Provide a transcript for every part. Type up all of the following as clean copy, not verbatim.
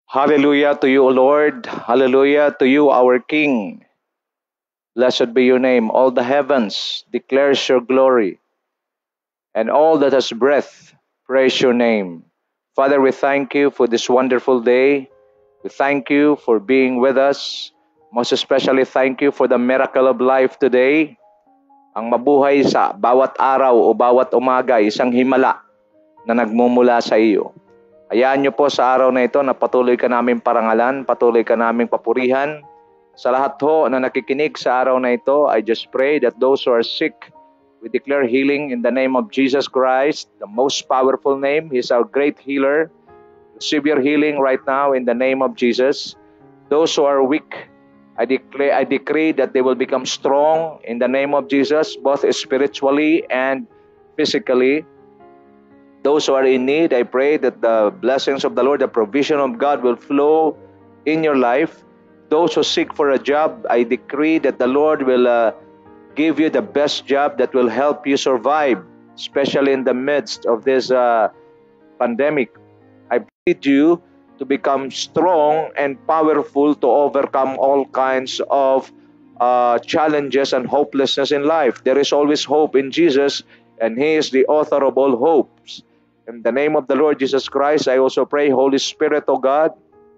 Hallelujah to you, O Lord. Hallelujah to you, our King. Blessed be your name. All the heavens declares your glory, and all that has breath praise your name. Father, we thank you for this wonderful day. We thank you for being with us. Most especially, thank you for the miracle of life today. Ang mabuhay sa bawat araw o bawat umaga, isang himala na nagmumula sa iyo. Hayaan niyo po sa araw na ito na patuloy ka namin parangalan, patuloy ka namin papurihan. Sa lahat ho na nakikinig sa araw na ito, I just pray that those who are sick, we declare healing in the name of Jesus Christ, the most powerful name. He is our great healer. Receive your healing right now in the name of Jesus. Those who are weak, I decree that they will become strong in the name of Jesus, both spiritually and physically. Those who are in need, I pray that the blessings of the Lord, the provision of God will flow in your life. Those who seek for a job, I decree that the Lord will give you the best job that will help you survive, especially in the midst of this pandemic. I plead you to become strong and powerful to overcome all kinds of challenges and hopelessness in life. There is always hope in Jesus, and He is the author of all hopes. In the name of the Lord Jesus Christ, I also pray, Holy Spirit, O God,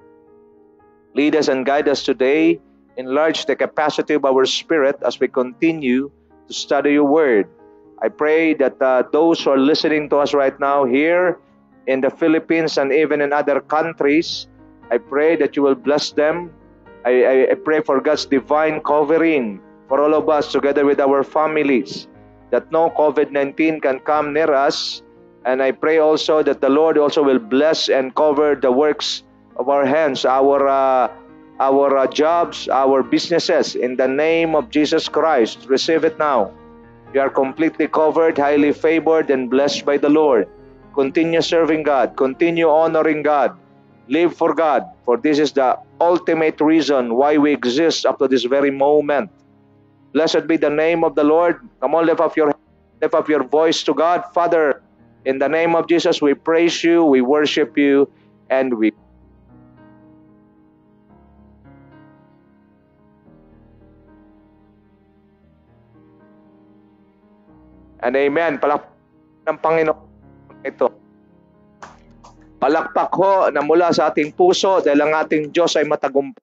lead us and guide us today. Enlarge the capacity of our spirit as we continue to study your word. I pray that those who are listening to us right now here in the Philippines and even in other countries, I pray that you will bless them. I pray for God's divine covering for all of us together with our families, that no COVID-19 can come near us. And I pray also that the Lord also will bless and cover the works of our hands, our jobs, our businesses. In the name of Jesus Christ, receive it now. You are completely covered, highly favored, and blessed by the Lord. Continue serving God. Continue honoring God. Live for God. For this is the ultimate reason why we exist up to this very moment. Blessed be the name of the Lord. Come on, lift up your voice to God. Father, in the name of Jesus, we praise you, we worship you, and we... And amen. Palakpak ng Panginoon ito. Palakpak ho na mula sa ating puso dahil ang ating Diyos ay matagumpay.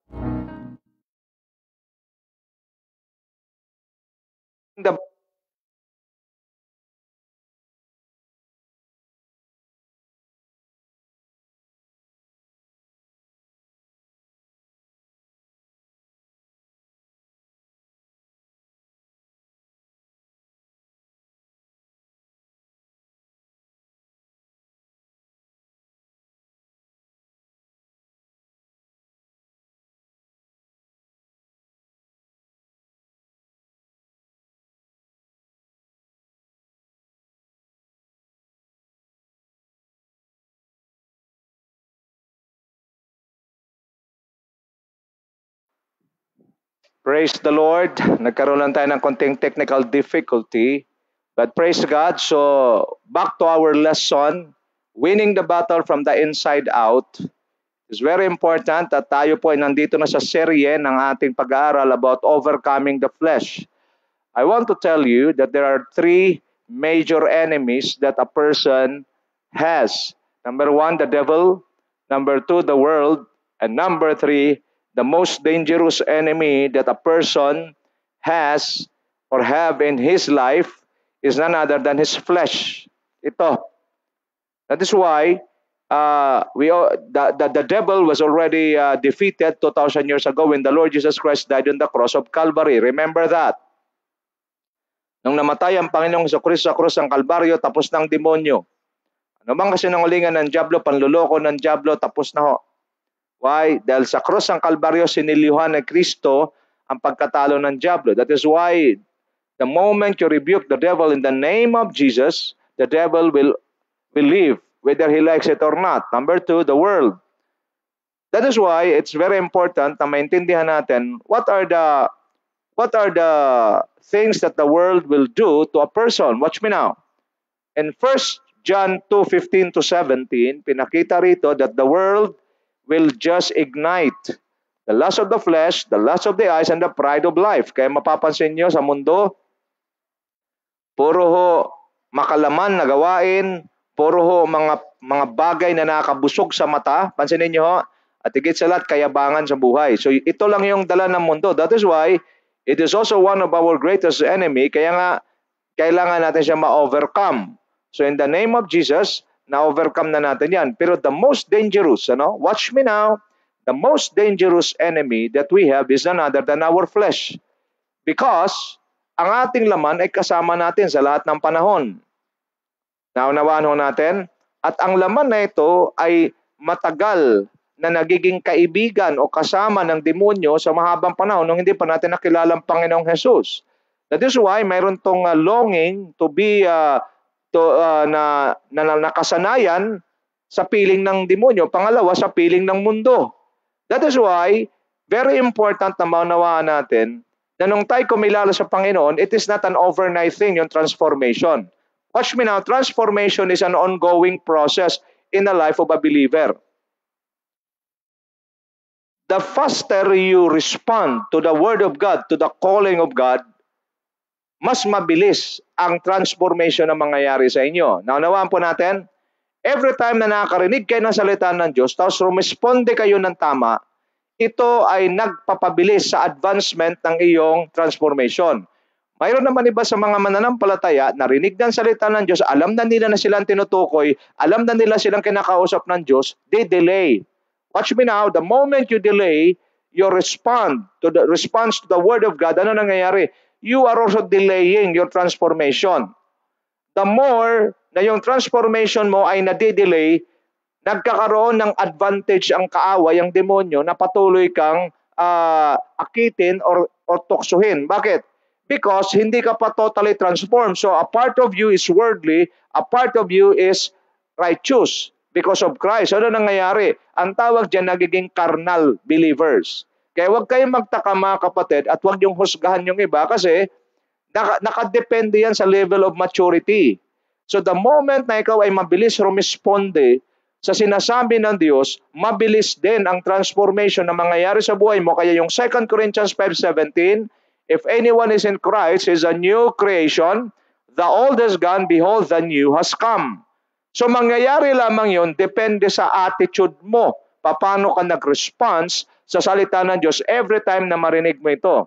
Praise the Lord. Nagkaroon lang tayo ng konting technical difficulty. But praise God. So, back to our lesson. Winning the battle from the inside out. It's very important at tayo po ay nandito na sa serye ng ating pag-aaral about overcoming the flesh. I want to tell you that there are three major enemies that a person has. Number one, the devil. Number two, the world. And number three, the most dangerous enemy that a person has or have in his life is none other than his flesh. Ito. That is why the devil was already defeated 2,000 years ago when the Lord Jesus Christ died on the cross of Calvary. Remember that. Nung namatay ang Panginoong Jesucristo sa krus ng Kalbaryo, tapos ng demonyo. Ano bang kasinungalingan ng diablo, panluloko ng diablo, tapos na ho. Why? Dahil sa krus ng Kalbaryo, sinilihan ng Kristo ang pagkatalo ng diablo. That is why the moment you rebuke the devil in the name of Jesus, the devil will leave, whether he likes it or not. Number two, the world. That is why it's very important na maintindihan natin what are the things that the world will do to a person. Watch me now. In 1 John 2:15 to 17, pinakita rito that the world will just ignite the lust of the flesh, the lust of the eyes, and the pride of life. Kaya mapapansin nyo sa mundo, puro ho makalaman na gawain, puro ho mga bagay na nakabusog sa mata. Pansinin niyo ho, at higit sa lahat, kayabangan sa buhay. So ito lang yung dala ng mundo. That is why it is also one of our greatest enemy. Kaya nga, kailangan natin siya ma-overcome. So in the name of Jesus, na-overcome na natin yan. Pero the most dangerous, watch me now, the most dangerous enemy that we have is none other than our flesh. Because ang ating laman ay kasama natin sa lahat ng panahon. Naunawaan ho natin? At ang laman na ito ay matagal na nagiging kaibigan o kasama ng demonyo sa mahabang panahon nung hindi pa natin nakilala ang Panginoong Jesus. That is why mayroon tong longing to be nakasanayan sa piling ng demonyo. Pangalawa, sa piling ng mundo. That is why very important na maunawaan natin na nung tayo kumilala sa Panginoon, it is not an overnight thing, yung transformation. Watch me now, transformation is an ongoing process in the life of a believer. The faster you respond to the Word of God, to the calling of God, mas mabilis ang transformation na mangyayari sa inyo. Naunawaan po natin, every time na nakakarinig kayo ng salita ng Diyos, tapos rumisponde kayo ng tama, ito ay nagpapabilis sa advancement ng iyong transformation. Mayroon naman iba sa mga mananampalataya, narinig ng salita ng Diyos, alam na nila na silang tinutukoy, alam na nila silang kinakausap ng Diyos, they delay. Watch me now, the moment you delay your response to the Word of God, ano nangyayari? You are also delaying your transformation. The more na yung transformation mo ay nadidelay, nagkakaroon ng advantage ang kaaway, ang demonyo, na patuloy kang akitin or tuksuhin. Bakit? Because hindi ka pa totally transformed. So a part of you is worldly, a part of you is righteous because of Christ. Ano nangyayari? Ang tawag dyan, nagiging carnal believers. Kaya huwag kayong magtaka mga kapatid at huwag yung husgahan yung iba kasi nakadepende yan sa level of maturity. So the moment na ikaw ay mabilis rumisponde sa sinasabi ng Diyos, mabilis din ang transformation na mangyayari sa buhay mo. Kaya yung 2 Corinthians 5:17, if anyone is in Christ, is a new creation, the old has gone, behold, the new has come. So mangyayari lamang yun, depende sa attitude mo. Paano ka nag-response sa salita ng Diyos every time na marinig mo ito.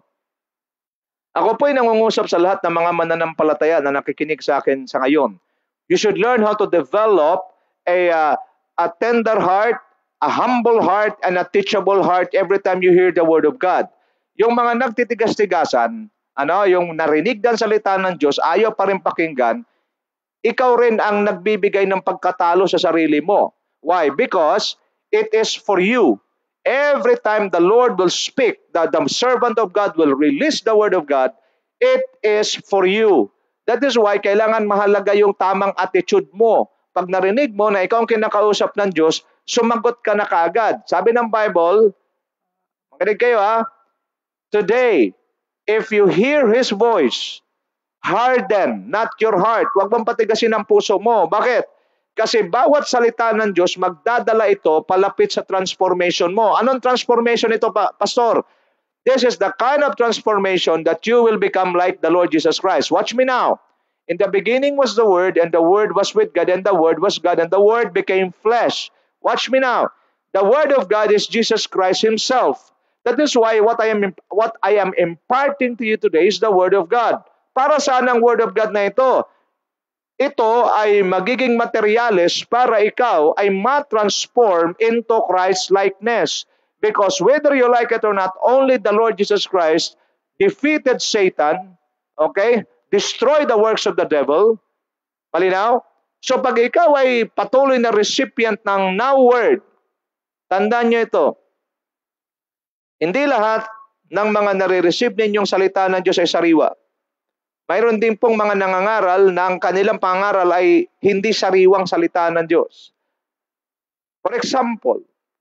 Ako po ay nangungusap sa lahat ng mga mananampalataya na nakikinig sa akin sa ngayon. You should learn how to develop a tender heart, a humble heart, and a teachable heart every time you hear the Word of God. Yung mga nagtitigas-tigasan, yung narinig ng salita ng Diyos, ayaw pa rin pakinggan, ikaw rin ang nagbibigay ng pagkatalo sa sarili mo. Why? Because it is for you. Every time the Lord will speak, the servant of God will release the Word of God, it is for you. That is why kailangan mahalaga yung tamang attitude mo. Pag narinig mo na ikaw ang kinakausap ng Diyos, sumagot ka na kaagad. Sabi ng Bible, makinig kayo today, if you hear His voice, harden not your heart. Huwag mong patigasin ang puso mo. Bakit? Kasi bawat salita ng Diyos, magdadala ito palapit sa transformation mo. Anong transformation ito, Pastor? This is the kind of transformation that you will become like the Lord Jesus Christ. Watch me now. In the beginning was the Word, and the Word was with God, and the Word was God, and the Word became flesh. Watch me now. The Word of God is Jesus Christ Himself. That is why what I am imparting to you today is the Word of God. Para saan ang Word of God na ito? Ito ay magiging materyales para ikaw ay ma-transform into Christ-likeness. Because whether you like it or not, only the Lord Jesus Christ defeated Satan, okay? Destroy the works of the devil. Malinaw? So pag ikaw ay patuloy na recipient ng now word, tandaan nyo ito, hindi lahat ng mga nare-receive ninyong salita ng Diyos ay sariwa. Mayroon din pong mga nangangaral na ang kanilang pangaral ay hindi sariwang salita ng Diyos. For example,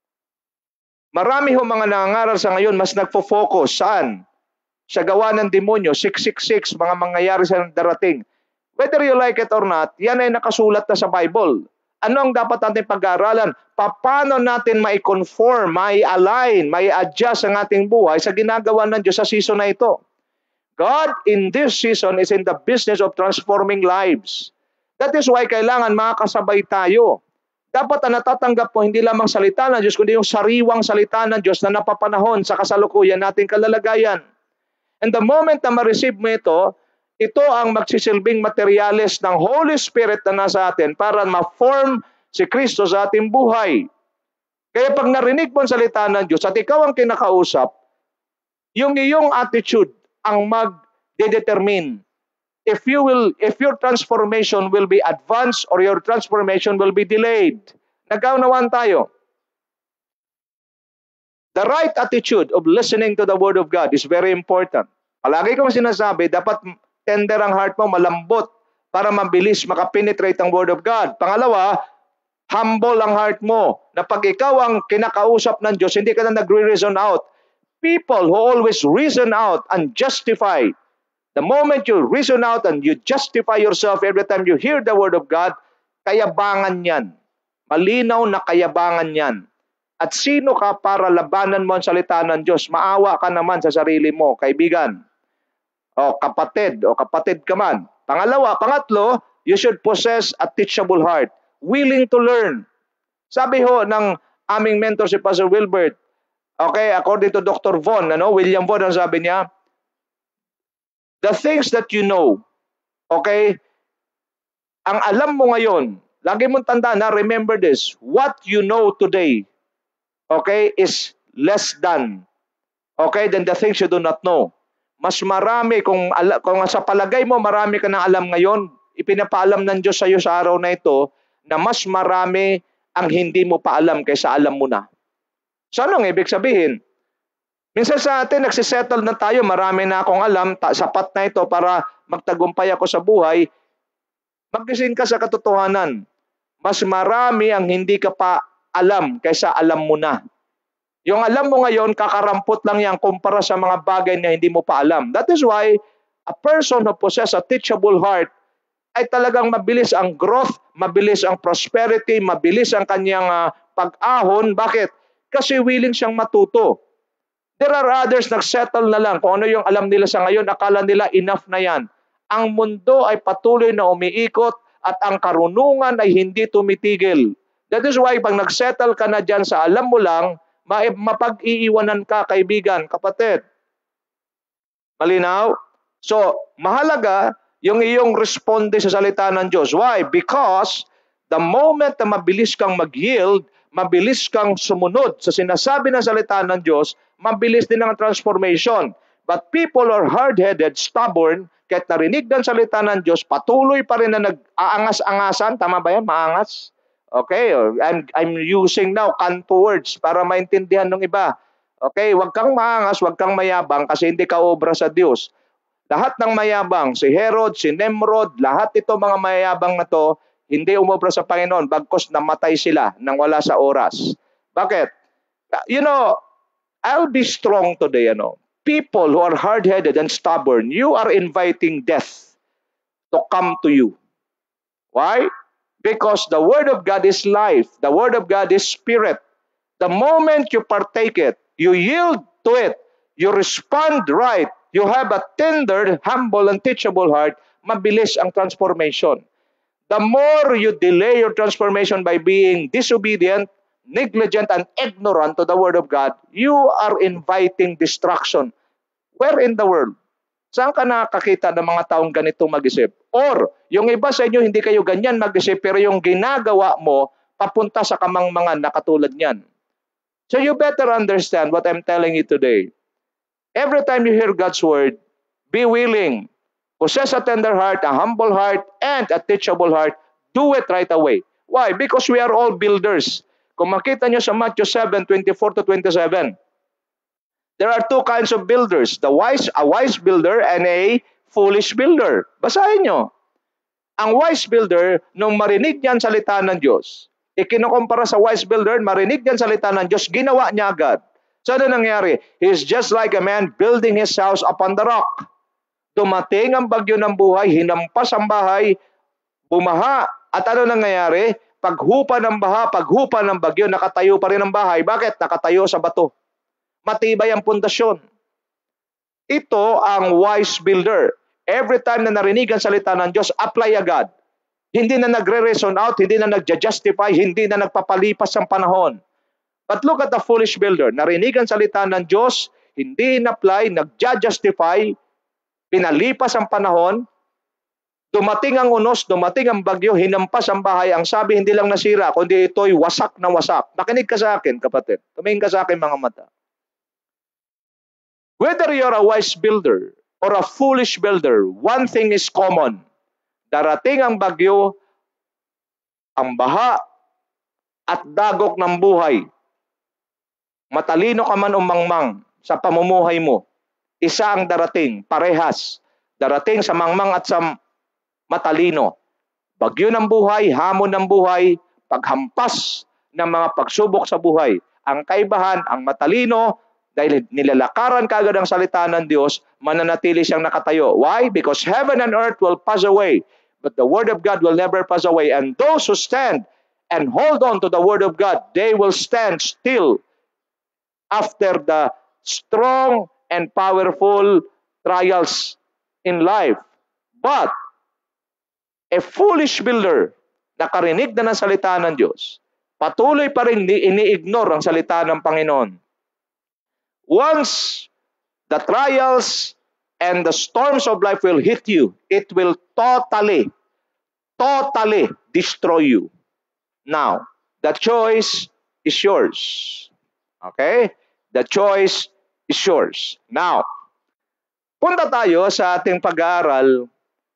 marami ho mga nangangaral sa ngayon mas nagfo-focus saan? Sa gawa ng demonyo, 666, mga mangyayari sa darating. Whether you like it or not, yan ay nakasulat na sa Bible. Ano ang dapat natin pag-aaralan? Paano natin mai-conform, mai-align, mai-adjust ang ating buhay sa ginagawa ng Diyos sa season na ito? God in this season is in the business of transforming lives. That is why kailangan makakasabay tayo. Dapat ang natatanggap mo hindi lamang salita ng Diyos, kundi yung sariwang salita ng Diyos na napapanahon sa kasalukuyan nating kalalagayan. And the moment na ma-receive mo ito ang magsisilbing materyales ng Holy Spirit na nasa atin para ma-form si Kristo sa ating buhay. Kaya pag narinig mo ang salita ng Diyos at ikaw ang kinakausap, yung iyong attitude ang mag-determine if your transformation will be advanced or your transformation will be delayed. Nagkaunawaan tayo. The right attitude of listening to the Word of God is very important. Palagi kong sinasabi, dapat tender ang heart mo, malambot, para mabilis makapenetrate ang Word of God. Pangalawa, humble ang heart mo, na pag ikaw ang kinakausap ng Diyos, hindi ka na nagre-reason out. People who always reason out and justify, the moment you reason out and you justify yourself every time you hear the Word of God, kayabangan yan. Malinaw na kayabangan yan. At sino ka para labanan mo ang salita ng Diyos? Maawa ka naman sa sarili mo, kaibigan. O kapatid ka man. Pangatlo, you should possess a teachable heart, willing to learn. Sabi ho ng aming mentor si Pastor Wilbert, okay, according to Dr. Von, William Von, ang sabi niya, the things that you know, okay, ang alam mo ngayon, lagi mong tandaan na, remember this, what you know today, okay, is less than, okay, than the things you do not know. Mas marami, kung sa palagay mo marami ka ng alam ngayon, ipinapaalam ng Diyos sa iyo sa araw na ito, na mas marami ang hindi mo pa alam kaysa alam mo na. So anong ibig sabihin? Minsan sa atin, nagsisettle na tayo, marami na akong alam, sapat na ito para magtagumpay ako sa buhay. Magising ka sa katotohanan. Mas marami ang hindi ka pa alam kaysa alam mo na. Yung alam mo ngayon, kakarampot lang yan kumpara sa mga bagay na hindi mo pa alam. That is why a person who possesses a teachable heart ay talagang mabilis ang growth, mabilis ang prosperity, mabilis ang kanyang pag-ahon. Bakit? Kasi willing siyang matuto. There are others nagsettle na lang kung ano yung alam nila sa ngayon, akala nila enough na yan. Ang mundo ay patuloy na umiikot at ang karunungan ay hindi tumitigil. That is why pag nagsettle ka na dyan sa alam mo lang, mapag-iiwanan ka, kaibigan, kapatid. Malinaw? So, mahalaga yung iyong responde sa salita ng Diyos. Why? Because the moment na mabilis kang mag-yield, mabilis kang sumunod sa sinasabi ng salita ng Diyos, mabilis din ang transformation. But people are hard-headed, stubborn, kahit narinig ng salita ng Diyos, patuloy pa rin na nag-aangas-angasan. Tama ba yan? Maangas? Okay, I'm using now kanto words para maintindihan ng iba. Okay, huwag kang maangas, huwag kang mayabang kasi hindi ka obra sa Diyos. Lahat ng mayabang, si Herod, si Nimrod, lahat ito mga mayabang na to, hindi umobra sa Panginoon bagkos namatay sila nang wala sa oras. Bakit? I'll be strong today, People who are hard-headed and stubborn, you are inviting death to come to you. Why? Because the Word of God is life. The Word of God is spirit. The moment you partake it, you yield to it, you respond right, you have a tender, humble, and teachable heart, mabilis ang transformation. The more you delay your transformation by being disobedient, negligent, and ignorant to the Word of God, you are inviting destruction. Where in the world? Saan ka nakakita ng mga taong ganito mag-isip? Or, yung iba sa inyo, hindi kayo ganyan mag-isip, pero yung ginagawa mo, papunta sa kamangmangan na katulad niyan. So you better understand what I'm telling you today. Every time you hear God's word, be willing. Possess a tender heart, a humble heart, and a teachable heart. Do it right away. Why? Because we are all builders. Kung makita nyo sa Matthew 7:24-27, there are two kinds of builders, a wise builder and a foolish builder. Basahin nyo. Ang wise builder, nung marinig niyan salita ng Diyos, ikinukumpara sa wise builder, marinig niyan salita ng Diyos, ginawa niya agad. So ano nangyari? He is just like a man building his house upon the rock. Dumating ang bagyo ng buhay, hinampas ang bahay, bumaha, at ano nangyayari? paghupa ng baha, paghupa ng bagyo, nakatayo pa rin ang bahay. Bakit? Nakatayo sa bato. Matibay ang pundasyon. Ito ang wise builder. Every time na narinig ang salita ng Diyos, apply agad. Hindi na nagre-reason out, hindi na nagja-justify, hindi na nagpapalipas ang panahon. But look at the foolish builder. Narinig ang salita ng Diyos, hindi in-apply, nagja-justify, pinalipas ang panahon, dumating ang unos, dumating ang bagyo, hinampas ang bahay. Ang sabi, hindi lang nasira, kundi ito'y wasak na wasak. Makinig ka sa akin, kapatid. Tumingin ka sa akin, mga mata. Whether you're a wise builder or a foolish builder, one thing is common. Darating ang bagyo, ang baha, at dagok ng buhay. Matalino ka man o mangmang sa pamumuhay mo, isa ang darating, parehas. Darating sa mangmang at sa matalino. Bagyo ng buhay, hamon ng buhay, paghampas ng mga pagsubok sa buhay. Ang kaibahan, ang matalino, dahil nilalakaran kaagad ang salita ng Diyos, mananatili siyang nakatayo. Why? Because heaven and earth will pass away, but the word of God will never pass away. And those who stand and hold on to the word of God, they will stand still after the strong and powerful trials in life. But a foolish builder, nakarinig na ng salita ng Diyos, patuloy pa rin ini-ignore ang salita ng Panginoon. Once the trials and the storms of life will hit you, it will totally destroy you. Now, the choice is yours. Okay? The choice is yours. Now, punta tayo sa ating pag-aaral.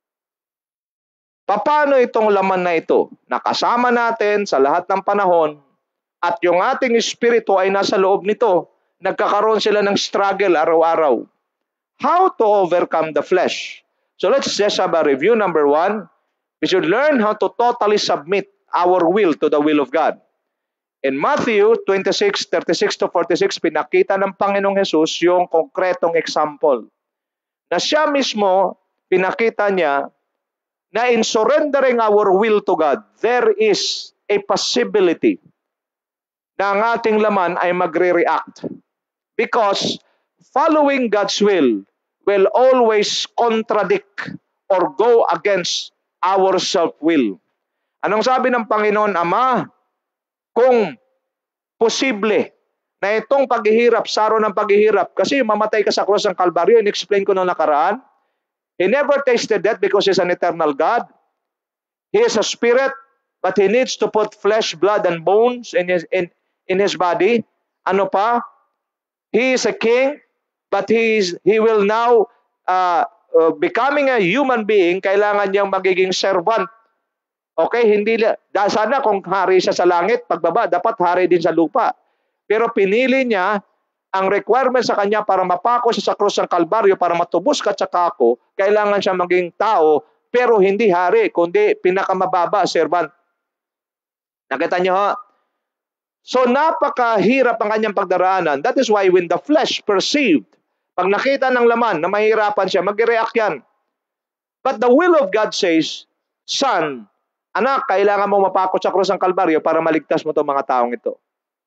Paano itong laman na ito? Nakasama natin sa lahat ng panahon at yung ating espiritu ay nasa loob nito. Nagkakaroon sila ng struggle araw-araw. How to overcome the flesh? So let's just have a review. Number 1, we should learn how to totally submit our will to the will of God. In Matthew 26:36-46, pinakita ng Panginoong Hesus yung konkretong example. Na siya mismo, pinakita niya na in surrendering our will to God, there is a possibility na ang ating laman ay magre-react. Because following God's will always contradict or go against our self-will. Anong sabi ng Panginoon Ama? Kung posible na itong paghihirap, saro ng paghihirap, kasi mamatay ka sa krus ng Kalbaryo, in-explain ko noong nakaraan, He never tasted death because He's an eternal God. He is a spirit, but He needs to put flesh, blood, and bones in His body. Ano pa? He is a king, but He will now, becoming a human being, kailangan niyang magiging servant. Okay, hindi sana kung hari siya sa langit, pagbaba, dapat hari din sa lupa. Pero pinili niya ang requirement sa kanya para mapako siya sa krus ng Kalbaryo, para matubos ka tsaka ako, kailangan siya maging tao, pero hindi hari, kundi pinakamababa, servant. Nakita niyo ha? So napakahirap ang kanyang pagdaraanan. That is why when the flesh perceived, pag nakita ng laman na mahirapan siya, mag-react yan. But the will of God says, Son, anak, kailangan mo mapako sa krus ng Kalbaryo para maligtas mo itong mga taong ito.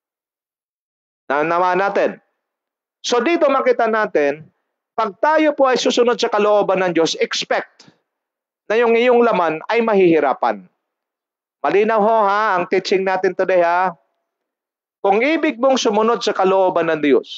Naman natin. So dito makita natin, pag tayo po ay susunod sa kalooban ng Diyos, expect na yung iyong laman ay mahihirapan. Malinaw ho ha, ang teaching natin today ha. Kung ibig mong sumunod sa kalooban ng Diyos,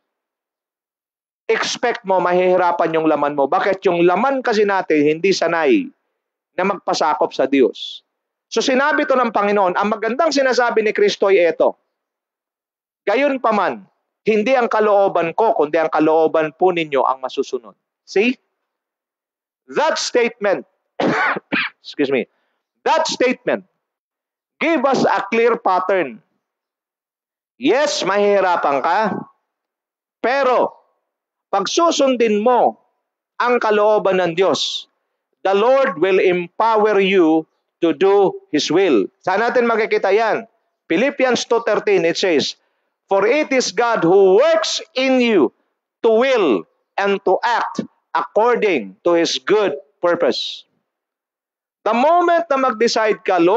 expect mo mahihirapan yung laman mo. Bakit? Yung laman kasi natin hindi sanay na magpasakop sa Diyos. So sinabi to ng Panginoon, ang magandang sinasabi ni Kristo ay ito. Gayon pa man, hindi ang kalooban ko, kundi ang kalooban po ninyo ang masusunod. See? That statement, excuse me, that statement give us a clear pattern. Yes, mahihirapan ka, pero pag susundin mo ang kalooban ng Diyos, the Lord will empower you to do His will. Saan natin makikita yan? Philippians 2:13, it says, For it is God who works in you to will and to act according to His good purpose. The moment na mag-decide ka, Lord,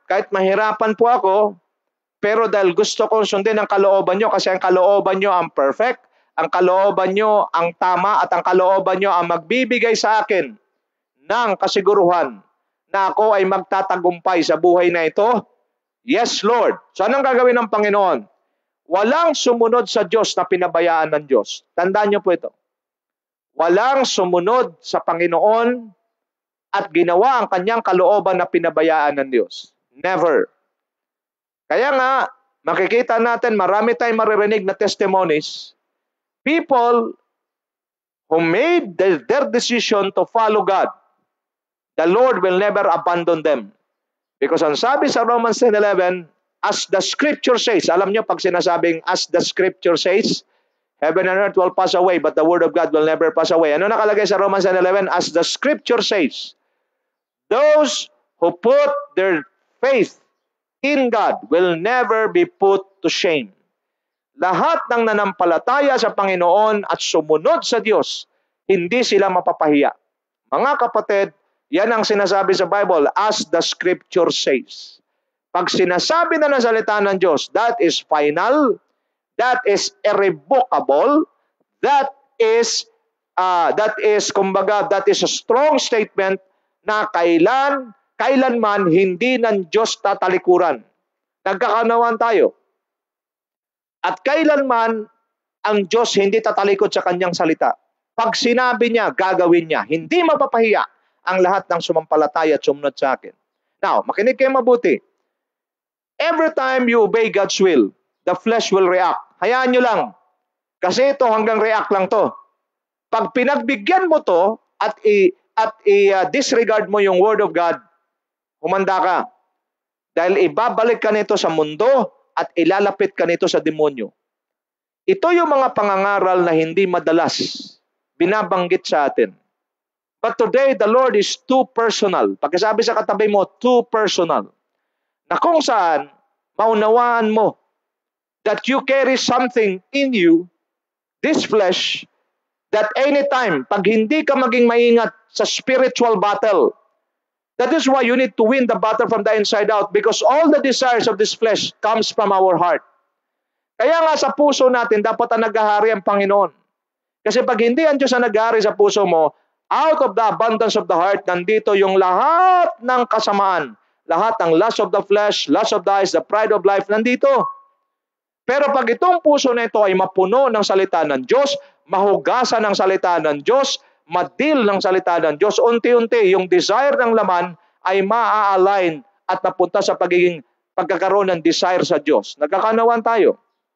kahit mahirapan po ako, pero dahil gusto kong sundin ang kalooban nyo, kasi ang kalooban nyo ang perfect, ang kalooban nyo ang tama, at ang kalooban nyo ang magbibigay sa akin ng kasiguruhan na ako ay magtatagumpay sa buhay na ito. Yes, Lord. So anong gagawin ng Panginoon? Walang sumunod sa Diyos na pinabayaan ng Diyos. Tandaan nyo po ito. Walang sumunod sa Panginoon at ginawa ang kanyang kalooban na pinabayaan ng Diyos. Never. Kaya nga, makikita natin, marami tayong maririnig na testimonies. People who made their decision to follow God, the Lord will never abandon them. Because ang sabi sa Romans 10:11, as the scripture says, alam nyo pag sinasabing as the scripture says, heaven and earth will pass away, but the word of God will never pass away. Ano nakalagay sa Romans 10:11? As the scripture says, those who put their faith in God will never be put to shame. Lahat ng nanampalataya sa Panginoon at sumunod sa Diyos, hindi sila mapapahiya. Mga kapatid, yan ang sinasabi sa Bible, as the scripture says. Pag sinasabi na ng salita ng Diyos, that is final, that is irrevocable, that is a strong statement na kailanman hindi ng Diyos tatalikuran. Nagkakaunawan tayo. At kailanman ang Diyos hindi tatalikod sa kanyang salita. Pag sinabi niya, gagawin niya. Hindi mapapahiya ang lahat ng sumampalataya at sumunod sa akin. Now, makinig kayo mabuti. Every time you obey God's will, the flesh will react. Hayaan nyo lang. Kasi ito hanggang react lang to. Pag pinagbigyan mo to at disregard mo yung word of God, humanda ka. Dahil ibabalik ka nito sa mundo at ilalapit ka nito sa demonyo. Ito yung mga pangangaral na hindi madalas binabanggit sa atin. But today, the Lord is too personal. Pagkasabi sa katabi mo, too personal. Na kung saan, maunawaan mo that you carry something in you, this flesh, that anytime, pag hindi ka maging maingat sa spiritual battle, that is why you need to win the battle from the inside out, because all the desires of this flesh comes from our heart. Kaya nga sa puso natin, dapat ang naghahari ang Panginoon. Kasi pag hindi ang Diyos ang naghahari sa puso mo, out of the abundance of the heart, nandito yung lahat ng kasamaan. Lahat ng lust of the flesh, lust of the eyes, the pride of life, nandito. Pero pag itong puso na ito ay mapuno ng salita ng Diyos, mahugasan ng salita ng Diyos, madil ng salita ng Diyos, unti-unti yung desire ng laman ay maa-align at napunta sa pagkakaroon ng desire sa Diyos. Nagkakaunawan tayo.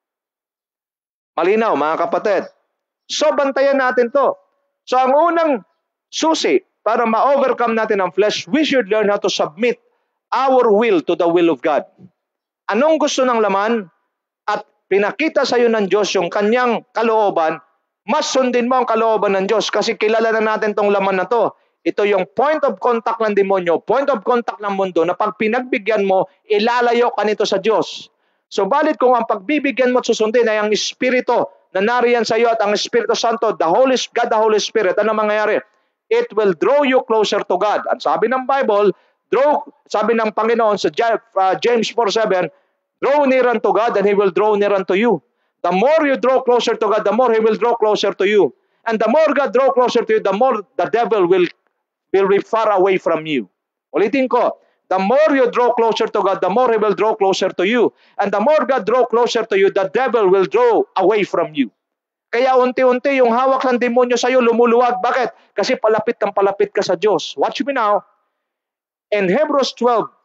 Malinaw, mga kapatid. So, bantayan natin to. So, ang unang susi para ma-overcome natin ang flesh, we should learn how to submit our will to the will of God. Anong gusto ng laman? At pinakita sa iyo ng Diyos yung kanyang kalooban, mas sundin mo ang kalooban ng Diyos kasi kilala na natin tong laman na to. Ito yung point of contact ng demonyo, point of contact ng mundo na pag pinagbigyan mo, ilalayo ka nito sa Diyos. So balit kung ang pagbibigyan mo at susundin ay ang Espiritu na nariyan sa iyo at ang Espiritu Santo, the Holy Spirit, ano mangyayari? It will draw you closer to God. At sabi ng Bible, sabi ng Panginoon sa James 4:7, draw near unto God and He will draw near unto you. The more you draw closer to God, the more He will draw closer to you. And the more God draw closer to you, the more the devil will be far away from you. Ulitin ko, the more you draw closer to God, the more He will draw closer to you. And the more God draw closer to you, the devil will draw away from you. Kaya unti-unti yung hawak ng demonyo sa iyo lumuluwag. Bakit? Kasi palapit ka sa Diyos. Watch me now. In Hebrews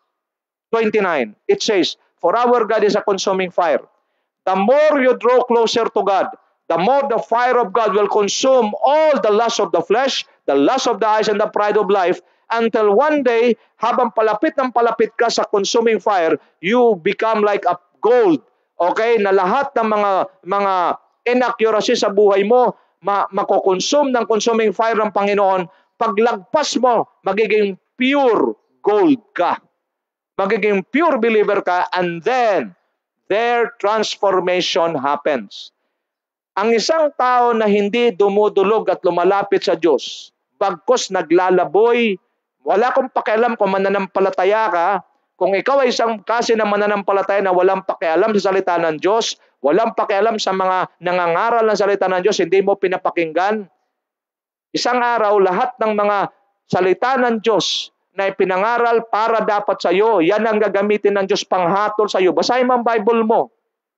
12:29, it says, for our God is a consuming fire. The more you draw closer to God, the more the fire of God will consume all the lust of the flesh, the lust of the eyes, and the pride of life, until one day, habang palapit ng palapit ka sa consuming fire, you become like a gold. Okay? Na lahat ng mga inaccuracy sa buhay mo, makokonsume ng consuming fire ng Panginoon. Paglagpas mo, magiging pure gold ka. Magiging pure believer ka, and then, their transformation happens. Ang isang tao na hindi dumudulog at lumalapit sa Diyos, bagkus naglalaboy, wala kong pakialam kung mananampalataya ka, kung ikaw ay isang klase ng mananampalataya na walang pakialam sa salita ng Diyos, walang pakialam sa mga nangangaral ng salita ng Diyos, hindi mo pinapakinggan, isang araw lahat ng mga salita ng Diyos na ipinangaral para dapat sa iyo, yan ang gagamitin ng Diyos panghatol sa iyo. Basahin mo ang Bible mo.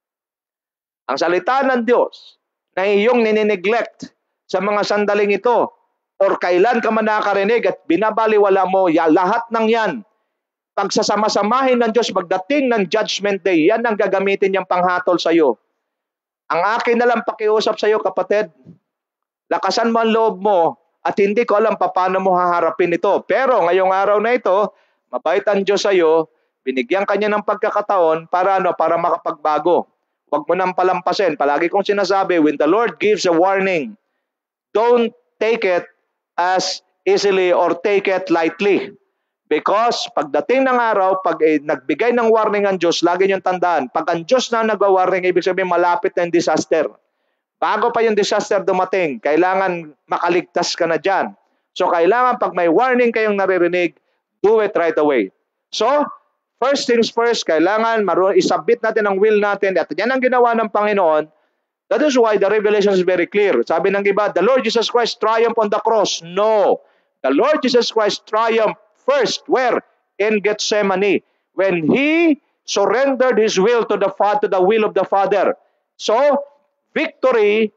Ang salita ng Diyos na iyong ninineglect sa mga sandaling ito, or kailan ka man nakarinig at binabaliwala mo, lahat ng yan, pagsasama-samahin ng Diyos pagdating ng Judgment Day, yan ang gagamitin niyang panghatol sa iyo. Ang akin na lang pakiusap sa iyo, kapatid, lakasan mo ang loob mo at hindi ko alam paano mo haharapin ito. Pero ngayong araw na ito, mabait ang Diyos sa iyo, binigyan ka niya ng pagkakataon para makapagbago. Huwag mo nang palampasin. Palagi kong sinasabi, when the Lord gives a warning, don't take it as easily or take it lightly. Because pagdating ng araw, pag nagbigay ng warning ang Diyos, lagi niyong tandaan, pag ang Diyos na nag-warning, ibig sabihin malapit na yung disaster. Bago pa yung disaster dumating, kailangan makaligtas ka na dyan. So kailangan pag may warning kayong naririnig, do it right away. So, first things first, kailangan isubmit natin ang will natin at yan ang ginawa ng Panginoon. That is why the revelation is very clear. Sabi ng iba, the Lord Jesus Christ triumphed on the cross. No. The Lord Jesus Christ triumphed first, where? In Gethsemane. When He surrendered His will to the will of the Father. So, victory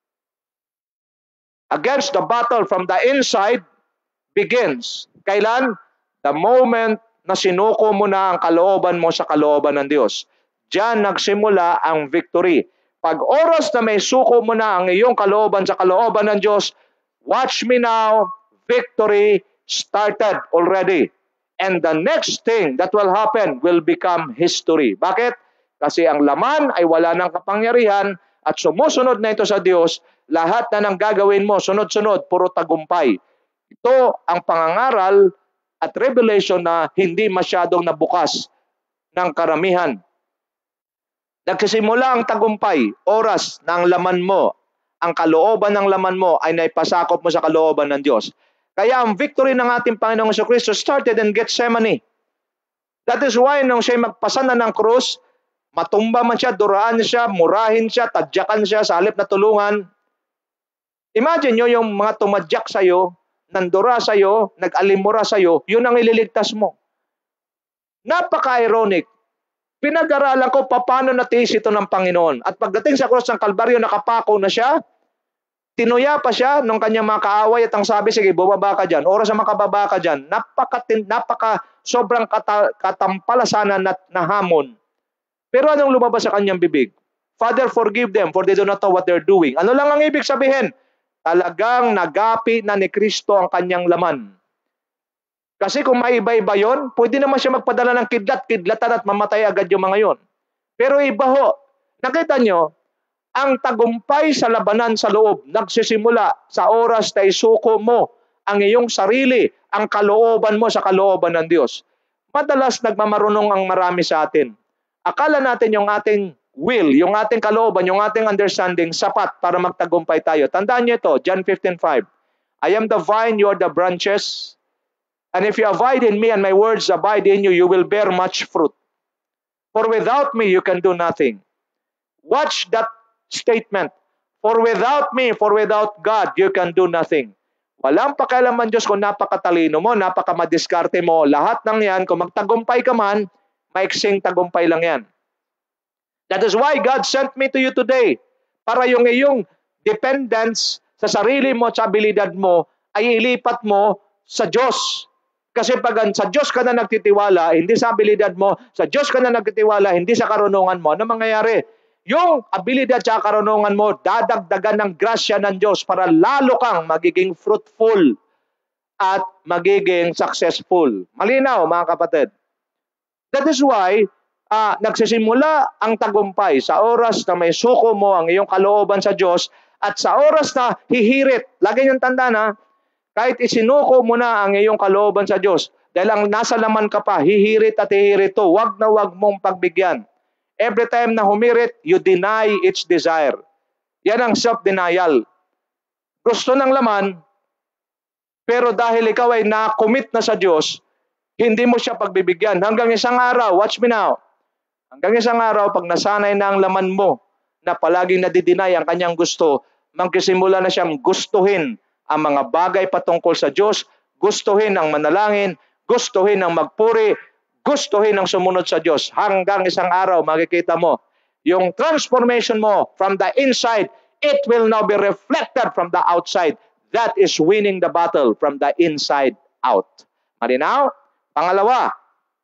against the battle from the inside begins. Kailan? The moment na sinuko mo na ang kalooban mo sa kalooban ng Diyos. Diyan nagsimula ang victory. Pag oras na may suko mo na ang iyong kalooban sa kalooban ng Diyos, watch me now, victory started already. And the next thing that will happen will become history. Bakit? Kasi ang laman ay wala ng kapangyarihan at sumusunod na ito sa Diyos, lahat na ng gagawin mo, sunod-sunod, puro tagumpay. Ito ang pangangaral at revelation na hindi masyadong nabukas ng karamihan. Nagsisimula ang tagumpay, oras ng laman mo, ang kalooban ng laman mo ay naipasakop mo sa kalooban ng Diyos. Kaya ang victory ng ating Panginoong Jesucristo started in Gethsemane. That is why nung siya magpasana ng krus, matumba man siya, duraan siya, murahin siya, tadyakan siya sa halip na tulungan. Imagine nyo yung mga tumadyak sa'yo, nandura sa'yo, nag-alimura sa'yo, yun ang ililigtas mo. Napaka-ironic. Pinag-aralan ko paano natiis ito ng Panginoon. At pagdating sa krus ng Kalbaryo, nakapako na siya, tinuya pa siya nung kanyang mga kaaway at ang sabi, sige, bumaba ka dyan. Oras na makababa ka dyan. Sobrang katampalasanan na hamon. Pero anong lumabas sa kanyang bibig? Father, forgive them for they do not know what they're doing. Ano lang ang ibig sabihin? Talagang nagapi na ni Kristo ang kanyang laman. Kasi kung maiba-iba yun, pwede naman siya magpadala ng kidlat-kidlatan at mamatay agad yung mga yun. Pero iba ho. Nakita nyo, ang tagumpay sa labanan sa loob, nagsisimula sa oras na isuko mo ang iyong sarili, ang kalooban mo sa kalooban ng Diyos. Madalas nagmamarunong ang marami sa atin. Akala natin yung ating will, yung ating kalooban, yung ating understanding, sapat para magtagumpay tayo. Tandaan niyo ito, John 15:5. I am the vine, you are the branches. And if you abide in me and my words abide in you, you will bear much fruit. For without me, you can do nothing. Watch that statement. For without me, for without God, you can do nothing. Walang pakialaman Diyos kung napakatalino mo, napakamadiskarte mo. Lahat ng yan, kung magtagumpay ka man, maiksing tagumpay lang yan. That is why God sent me to you today. Para yung iyong dependence sa sarili mo at sa abilidad mo ay ilipat mo sa Diyos. Kasi pag sa Diyos ka na nagtitiwala, hindi sa abilidad mo, sa Diyos ka na nagtitiwala, hindi sa karunungan mo, ano mangyayari? Yung abilidad sa karunungan mo, dadagdagan ng grasya ng Diyos para lalo kang magiging fruitful at magiging successful. Malinaw, mga kapatid. That is why, nagsisimula ang tagumpay sa oras na may suko mo ang iyong kalooban sa Diyos at sa oras na hihirit. Lagi niyong tandaan ha, kahit isinuko mo na ang iyong kalooban sa Diyos, dahil ang nasa laman ka pa, hihirit at hihirit to, wag na wag mong pagbigyan. Every time na humirit, you deny its desire. Yan ang self-denial. Gusto ng laman, pero dahil ikaw ay na-commit na sa Diyos, Hindi mo siya pagbibigyan. Hanggang isang araw, watch me now, hanggang isang araw, pag nasanay na ang laman mo na palaging nadidinay ang kanyang gusto, magsisimula na siyang gustuhin ang mga bagay patungkol sa Diyos, gustuhin ang manalangin, gustuhin ang magpuri, gustuhin ang sumunod sa Diyos. Hanggang isang araw, makikita mo, yung transformation mo from the inside, it will now be reflected from the outside. That is winning the battle from the inside out. Malinaw? Pangalawa,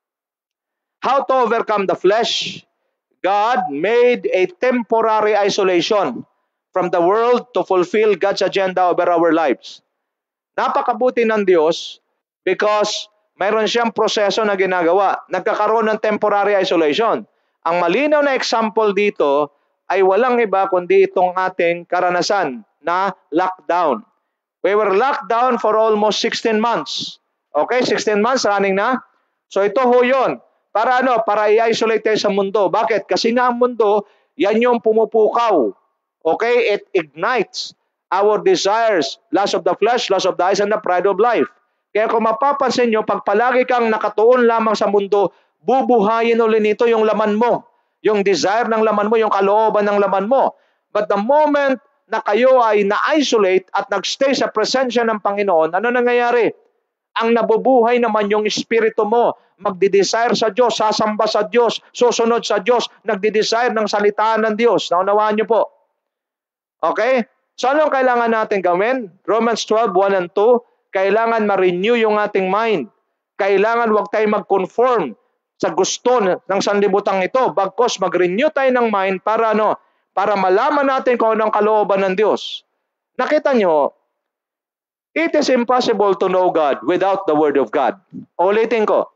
how to overcome the flesh? God made a temporary isolation from the world to fulfill God's agenda over our lives. Napakabuti ng Diyos because mayroon siyang proseso na ginagawa. Nagkakaroon ng temporary isolation. Ang malinaw na example dito ay walang iba kundi itong ating karanasan na lockdown. We were locked down for almost 16 months. Okay, 16 months running na. So ito ho yun. Para ano? Para i-isolate tayo sa mundo. Bakit? Kasi nga ang mundo, yan yung pumupukaw. Okay? It ignites our desires, lust of the flesh, lust of the eyes, and the pride of life. Kaya kung mapapansin nyo, pag palagi kang nakatuon lamang sa mundo, bubuhayin ulit nito yung laman mo. Yung desire ng laman mo, yung kalooban ng laman mo. But the moment na kayo ay na-isolate at nagstay sa presensya ng Panginoon, ano nangyayari? Ang nabubuhay naman yung espiritu mo, magdi-desire sa Diyos, sasamba sa Diyos, susunod sa Diyos, nagdi-desire ng salita ng Diyos. Naunawaan niyo po. Okay? So anong kailangan natin gawin? Romans 12:1 and 2, kailangan ma-renew yung ating mind. Kailangan wag tayo mag-conform sa gusto ng sanlibutan ito. Bagkos mag-renew tayo ng mind para ano? Para malaman natin kung anong kalooban ng Diyos. Nakita nyo, it is impossible to know God without the Word of God. Ulitin ko.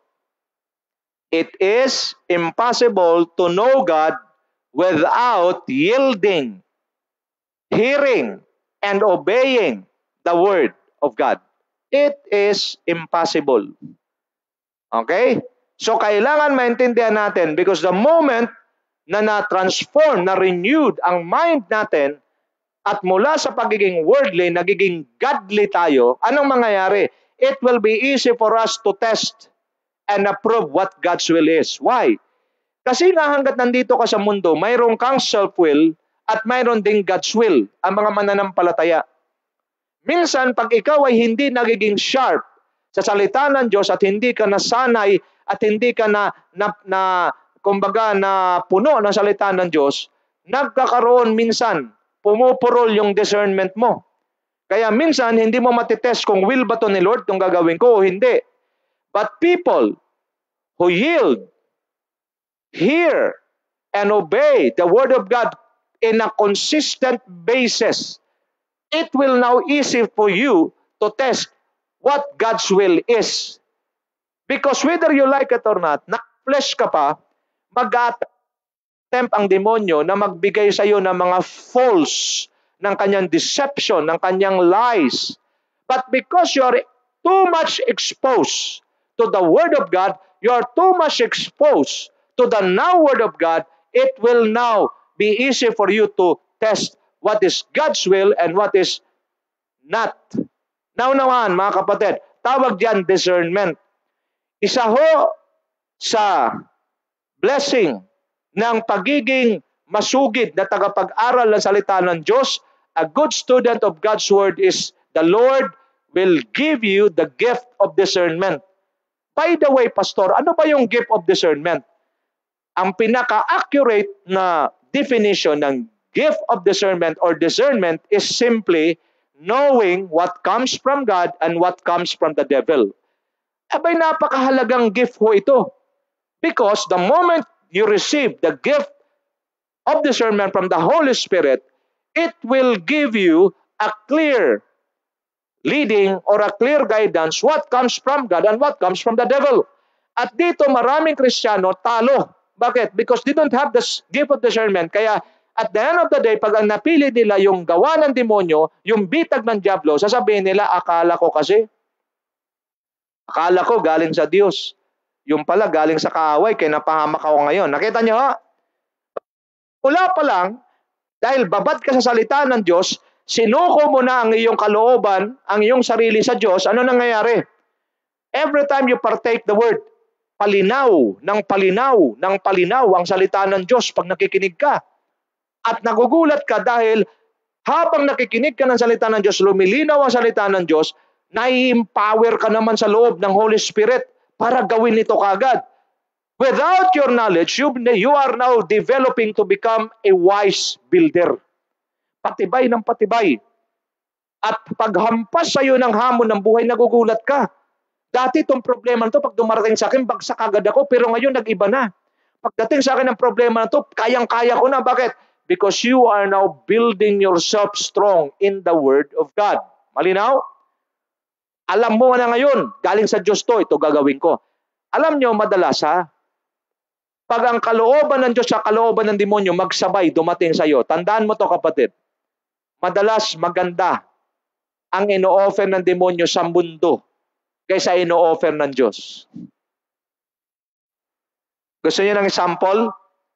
It is impossible to know God without yielding, hearing, and obeying the Word of God. It is impossible. Okay? So kailangan maintindihan natin because the moment na na-transform, na-renewed ang mind natin, at mula sa pagiging worldly, nagiging godly tayo, anong mangyayari? It will be easy for us to test and approve what God's will is. Why? Kasi nga hanggat nandito ka sa mundo, mayroon kang self-will at mayroon ding God's will, ang mga mananampalataya. Minsan, pag ikaw ay hindi nagiging sharp sa salita ng Diyos at hindi ka nasanay at hindi ka kumbaga na puno ng salita ng Diyos, nagkakaroon minsan pumupurol yung discernment mo. Kaya minsan, hindi mo matitest kung will ba to ni Lord itong gagawin ko o hindi. But people who yield, hear, and obey the Word of God in a consistent basis, it will now easy for you to test what God's will is. Because whether you like it or not, na-flesh ka pa, mag-attempt ang demonyo na magbigay sa iyo ng mga false, ng kanyang deception, ng kanyang lies. But because you are too much exposed to the Word of God, you are too much exposed to the now Word of God, it will now be easy for you to test what is God's will and what is not. Naunawaan, mga kapatid, tawag diyan discernment. Isa ho sa blessing ng pagiging masugid na tagapag-aral ng salita ng Diyos, a good student of God's Word is the Lord will give you the gift of discernment. By the way, Pastor, ano ba yung gift of discernment? Ang pinaka-accurate na definition ng gift of discernment or discernment is simply knowing what comes from God and what comes from the devil. Abay, napakahalagang gift ho ito. Because the moment you receive the gift of discernment from the Holy Spirit, it will give you a clear leading or a clear guidance what comes from God and what comes from the devil. At dito maraming Kristiyano talo. Bakit? Because they don't have the gift of discernment. Kaya at the end of the day, pag ang napili nila yung gawa ng demonyo, yung bitag ng diablo, sasabihin nila, akala ko galing sa Diyos. Yung pala galing sa kaaway, kaya napahamak ako ngayon. Nakita nyo ha? Mula pa lang, dahil babad ka sa salita ng Diyos, sinuko mo na ang iyong kalooban, ang iyong sarili sa Diyos, ano nangyayari? Every time you partake the word, palinaw, ng palinaw, ng palinaw ang salita ng Diyos pag nakikinig ka. At nagugulat ka dahil habang nakikinig ka ng salita ng Diyos, lumilinaw ang salita ng Diyos, nai-empower ka naman sa loob ng Holy Spirit para gawin ito kagad. Without your knowledge, you are now developing to become a wise builder. Patibay ng patibay. At paghampas sa iyo ng hamon ng buhay, nagugulat ka. Dati itong problema na ito, pag dumarating sa akin, bagsak agad ako, pero ngayon nag-iba na. Pagdating sa akin ng problema na ito, kayang-kaya ko na. Bakit? Because you are now building yourself strong in the Word of God. Malinaw? Alam mo na ngayon, galing sa Diyos to, ito gagawin ko. Alam nyo, madalas pag ang kalooban ng Diyos sa kalooban ng demonyo magsabay dumating sa iyo, tandaan mo to kapatid, madalas maganda ang ino-offer ng demonyo sa mundo kaysa ino-offer ng Diyos. Gusto niyo ng example?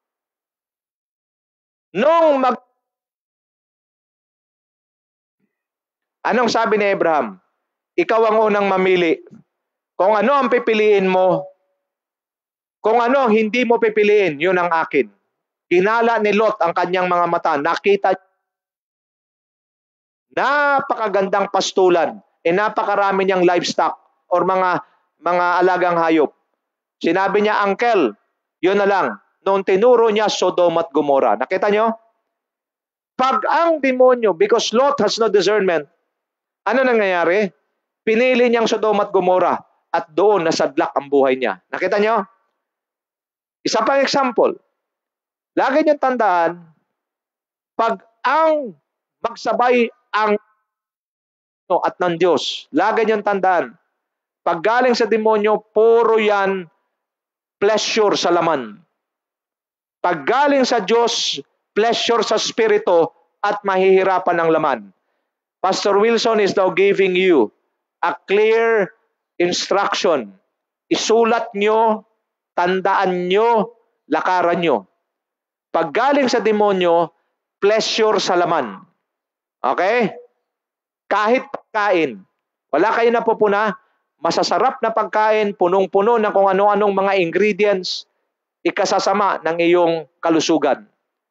Anong sabi ni Abraham? Ikaw ang unang mamili. Kung ano ang pipiliin mo, kung ano hindi mo pipiliin, yun ang akin. Kinala ni Lot ang kanyang mga mata. Nakita napakagandang pastulan, napakarami niyang livestock or mga alagang hayop. Sinabi niya, Uncle, yun na lang. Noong tinuro niya Sodom at Gomorrah. Nakita niyo? Pag ang demonyo, because Lot has no discernment, ano nangyayari? Pinili niyang Sodom at Gomorrah at doon nasadlak ang buhay niya. Nakita niyo? Isa pang example. Lagi niyong tandaan, pag ang magsabay ang at ng Diyos, lagi niyong tandaan, pag galing sa demonyo, puro yan pleasure sa laman. Pag galing sa Diyos, pleasure sa spirito at mahihirapan ng laman. Pastor Wilson is now giving you a clear instruction. Isulat nyo, tandaan nyo, lakaran nyo. Pag galing sa demonyo, pleasure sa laman. Okay? Kahit pagkain, wala kayo napupuna, masasarap na pagkain, punong-puno ng kung ano-anong mga ingredients, ikasasama ng iyong kalusugan.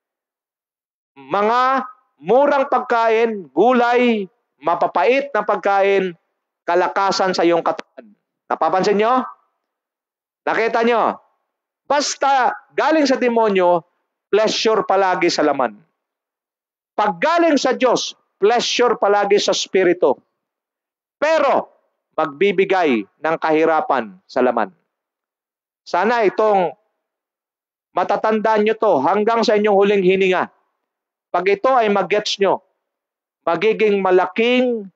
Mga murang pagkain, gulay, mapapait na pagkain, kalakasan sa iyong katawan. Napapansin nyo? Nakita nyo? Basta galing sa demonyo, pleasure palagi sa laman. Pag galing sa Diyos, pleasure palagi sa spirito. Pero, magbibigay ng kahirapan sa laman. Sana itong matatandaan nyo to hanggang sa inyong huling hininga. Pag ito ay mag-gets nyo, magiging malaking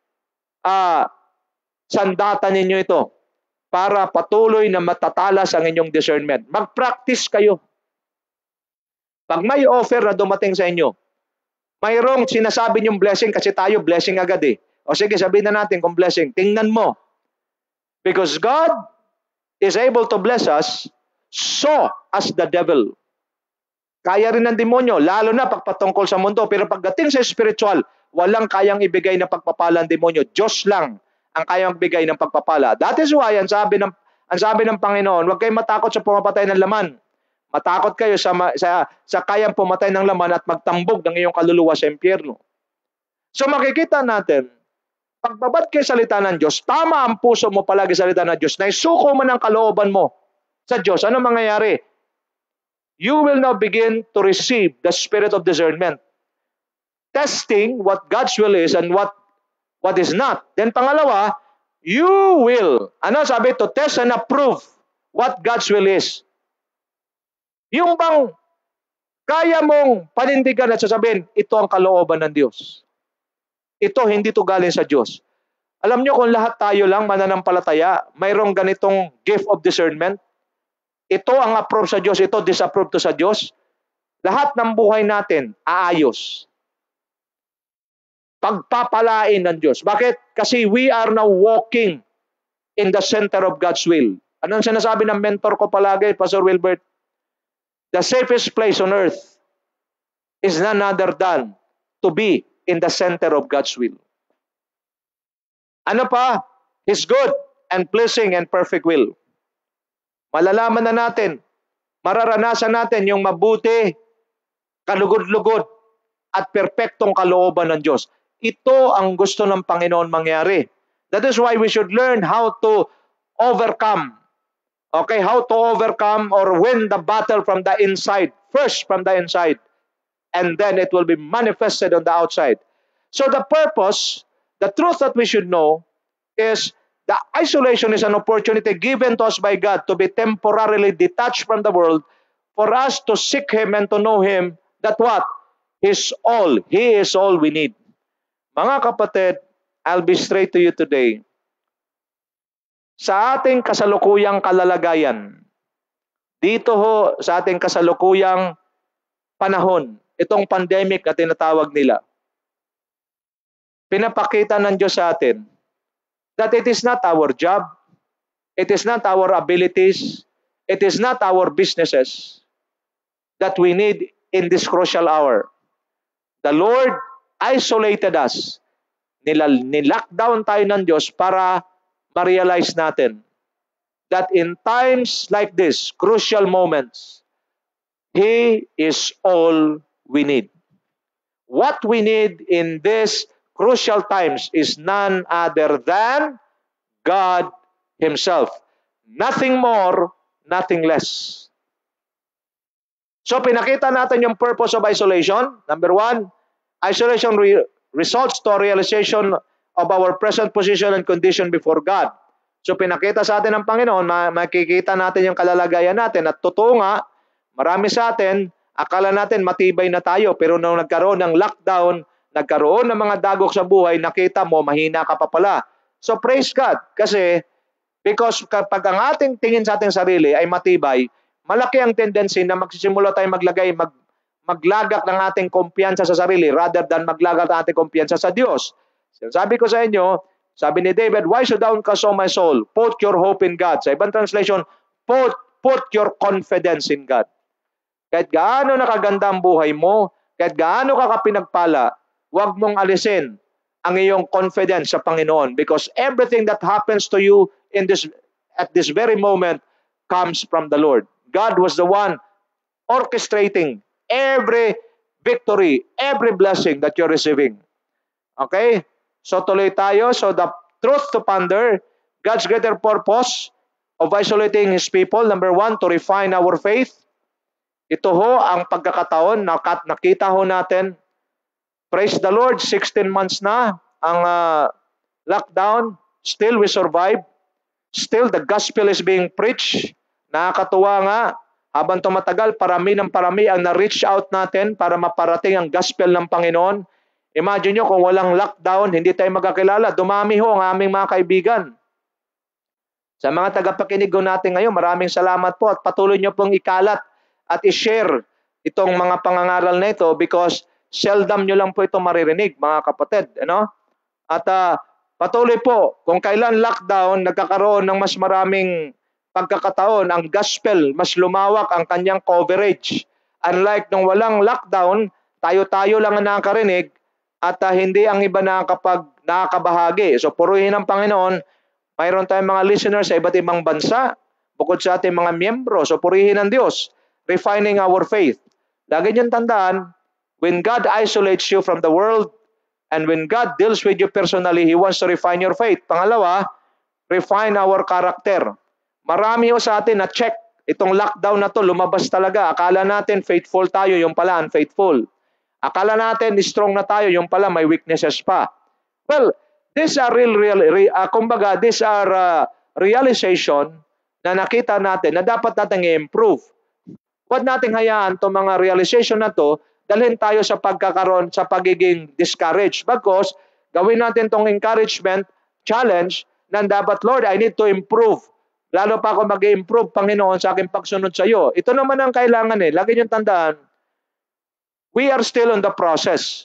sandata ninyo ito para patuloy na matatalas ang inyong discernment. Mag-practice kayo. Pag may offer na dumating sa inyo, mayroong sinasabi niyong blessing kasi tayo blessing agad eh. O sige, sabihin na natin kung blessing. Tingnan mo. Because God is able to bless us, so as the devil. Kaya rin ng demonyo, lalo na pagpatungkol sa mundo. Pero pagdating sa spiritual, walang kayang ibigay na pagpapala ng demonyo. Diyos lang ang kayang bigay ng pagpapala. That is why, ang sabi ng Panginoon, huwag kayong matakot sa pumapatay ng laman. Matakot kayo sa kayang pumatay ng laman at magtambog ng iyong kaluluwa sa impyerno. So makikita natin, pagbabad kayo salita ng Diyos, tama ang puso mo palagi salita ng Diyos, na isuko mo ng kalooban mo sa Diyos. Ano mangyayari? You will now begin to receive the spirit of discernment. Testing what God's will is and what is not. Then pangalawa, you will, sabi? To test and approve what God's will is. Yung bang kaya mong panindigan at sasabihin, ito ang kalooban ng Diyos. Ito, hindi to galing sa Diyos. Alam nyo kung lahat tayo lang mananampalataya, mayroong ganitong gift of discernment. Ito ang approve sa Diyos, ito disapprove to sa Diyos. Lahat ng buhay natin, aayos. Pagpapalain ng Diyos. Bakit? Kasi we are now walking in the center of God's will. Anong sinasabi ng mentor ko palagi, Pastor Wilbert? The safest place on earth is none other than to be in the center of God's will. Ano pa? He's good. and pleasing and perfect will. Malalaman na natin, mararanasan natin yung mabuti, kalugod-lugod, at perpektong kalooban ng Diyos. Ito ang gusto ng Panginoon mangyari. That is why we should learn how to overcome. Okay, how to overcome or win the battle from the inside. First from the inside. And then it will be manifested on the outside. So the purpose, the truth that we should know is the isolation is an opportunity given to us by God to be temporarily detached from the world for us to seek Him and to know Him that what? He is all we need. Mga kapatid, I'll be straight to you today. Sa ating kasalukuyang kalalagayan, dito ho sa ating kasalukuyang panahon, itong pandemic na tinatawag nila, pinapakita ng Diyos sa atin that it is not our job, it is not our abilities, it is not our businesses that we need in this crucial hour. The Lord isolated us. Nilockdown tayo ng Diyos para ma-realize natin that in times like this, crucial moments, He is all we need. What we need in these crucial times is none other than God Himself. Nothing more, nothing less. So pinakita natin yung purpose of isolation. Number one, isolation results to a realization of our present position and condition before God. So pinakita sa atin ng Panginoon, makikita natin yung kalalagayan natin at totoo nga, marami sa atin, akala natin matibay na tayo, pero nung nagkaroon ng lockdown, nagkaroon ng mga dagok sa buhay, nakita mo, mahina ka pa pala. So praise God, kasi because kapag ang ating tingin sa ating sarili ay matibay, malaki ang tendency na magsisimula tayo maglagak ng ating kumpiyansa sa sarili rather than maglagak ng ating kumpiyansa sa Diyos. Sabi ko sa inyo, sabi ni David, why so downcast, O my soul? Put your hope in God. Sa ibang translation, put your confidence in God. Kahit gaano nakaganda ang buhay mo, kahit gaano ka kapinagpala, huwag mong alisin ang iyong confidence sa Panginoon because everything that happens to you at this very moment comes from the Lord. God was the one orchestrating every victory, every blessing that you're receiving. Okay? So tuloy tayo. So the truth to ponder, God's greater purpose of isolating His people, number one, to refine our faith. Ito ho ang pagkakataon, nakita ho natin, praise the Lord, 16 months na ang lockdown, still we survive, still the gospel is being preached. Nakakatuwa nga, habang tumatagal, parami ang na-reach out natin para maparating ang gospel ng Panginoon. Imagine nyo kung walang lockdown, hindi tayo magkakilala. Dumami ho ang aming mga kaibigan. Sa mga tagapakinig natin ngayon, maraming salamat po at patuloy nyo pong ikalat at i-share itong mga pangangaral na ito because seldom nyo lang po ito maririnig, mga kapatid. Ano? At patuloy po, kung kailan lockdown, nagkakaroon ng mas maraming pagkakataon, ang gospel, mas lumawak ang kanyang coverage. Unlike nung walang lockdown, tayo-tayo lang ang nakakarinig at hindi ang iba nakakabahagi. So purihin ang Panginoon, mayroon tayong mga listeners sa iba't ibang bansa, bukod sa ating mga miyembro. So purihin ang Diyos, refining our faith. Lagi niyong tandaan, when God isolates you from the world, and when God deals with you personally, He wants to refine your faith. Pangalawa, refine our character. Marami ho sa atin na check itong lockdown na to, lumabas talaga. Akala natin faithful tayo, yung pala unfaithful. Akala natin strong na tayo, yung pala may weaknesses pa. Well, these are these are realization na nakita natin na dapat natin i-improve. Huwag nating hayaan itong mga realization na to, dalhin tayo sa pagkakaroon, sa pagiging discouraged. Bagkus, gawin natin itong encouragement, challenge, na dapat, Lord, I need to improve. Lalo pa ako mag-improve, Panginoon, sa aking pagsunod sa iyo. Ito naman ang kailangan eh. Lagi niyong tandaan, we are still on the process.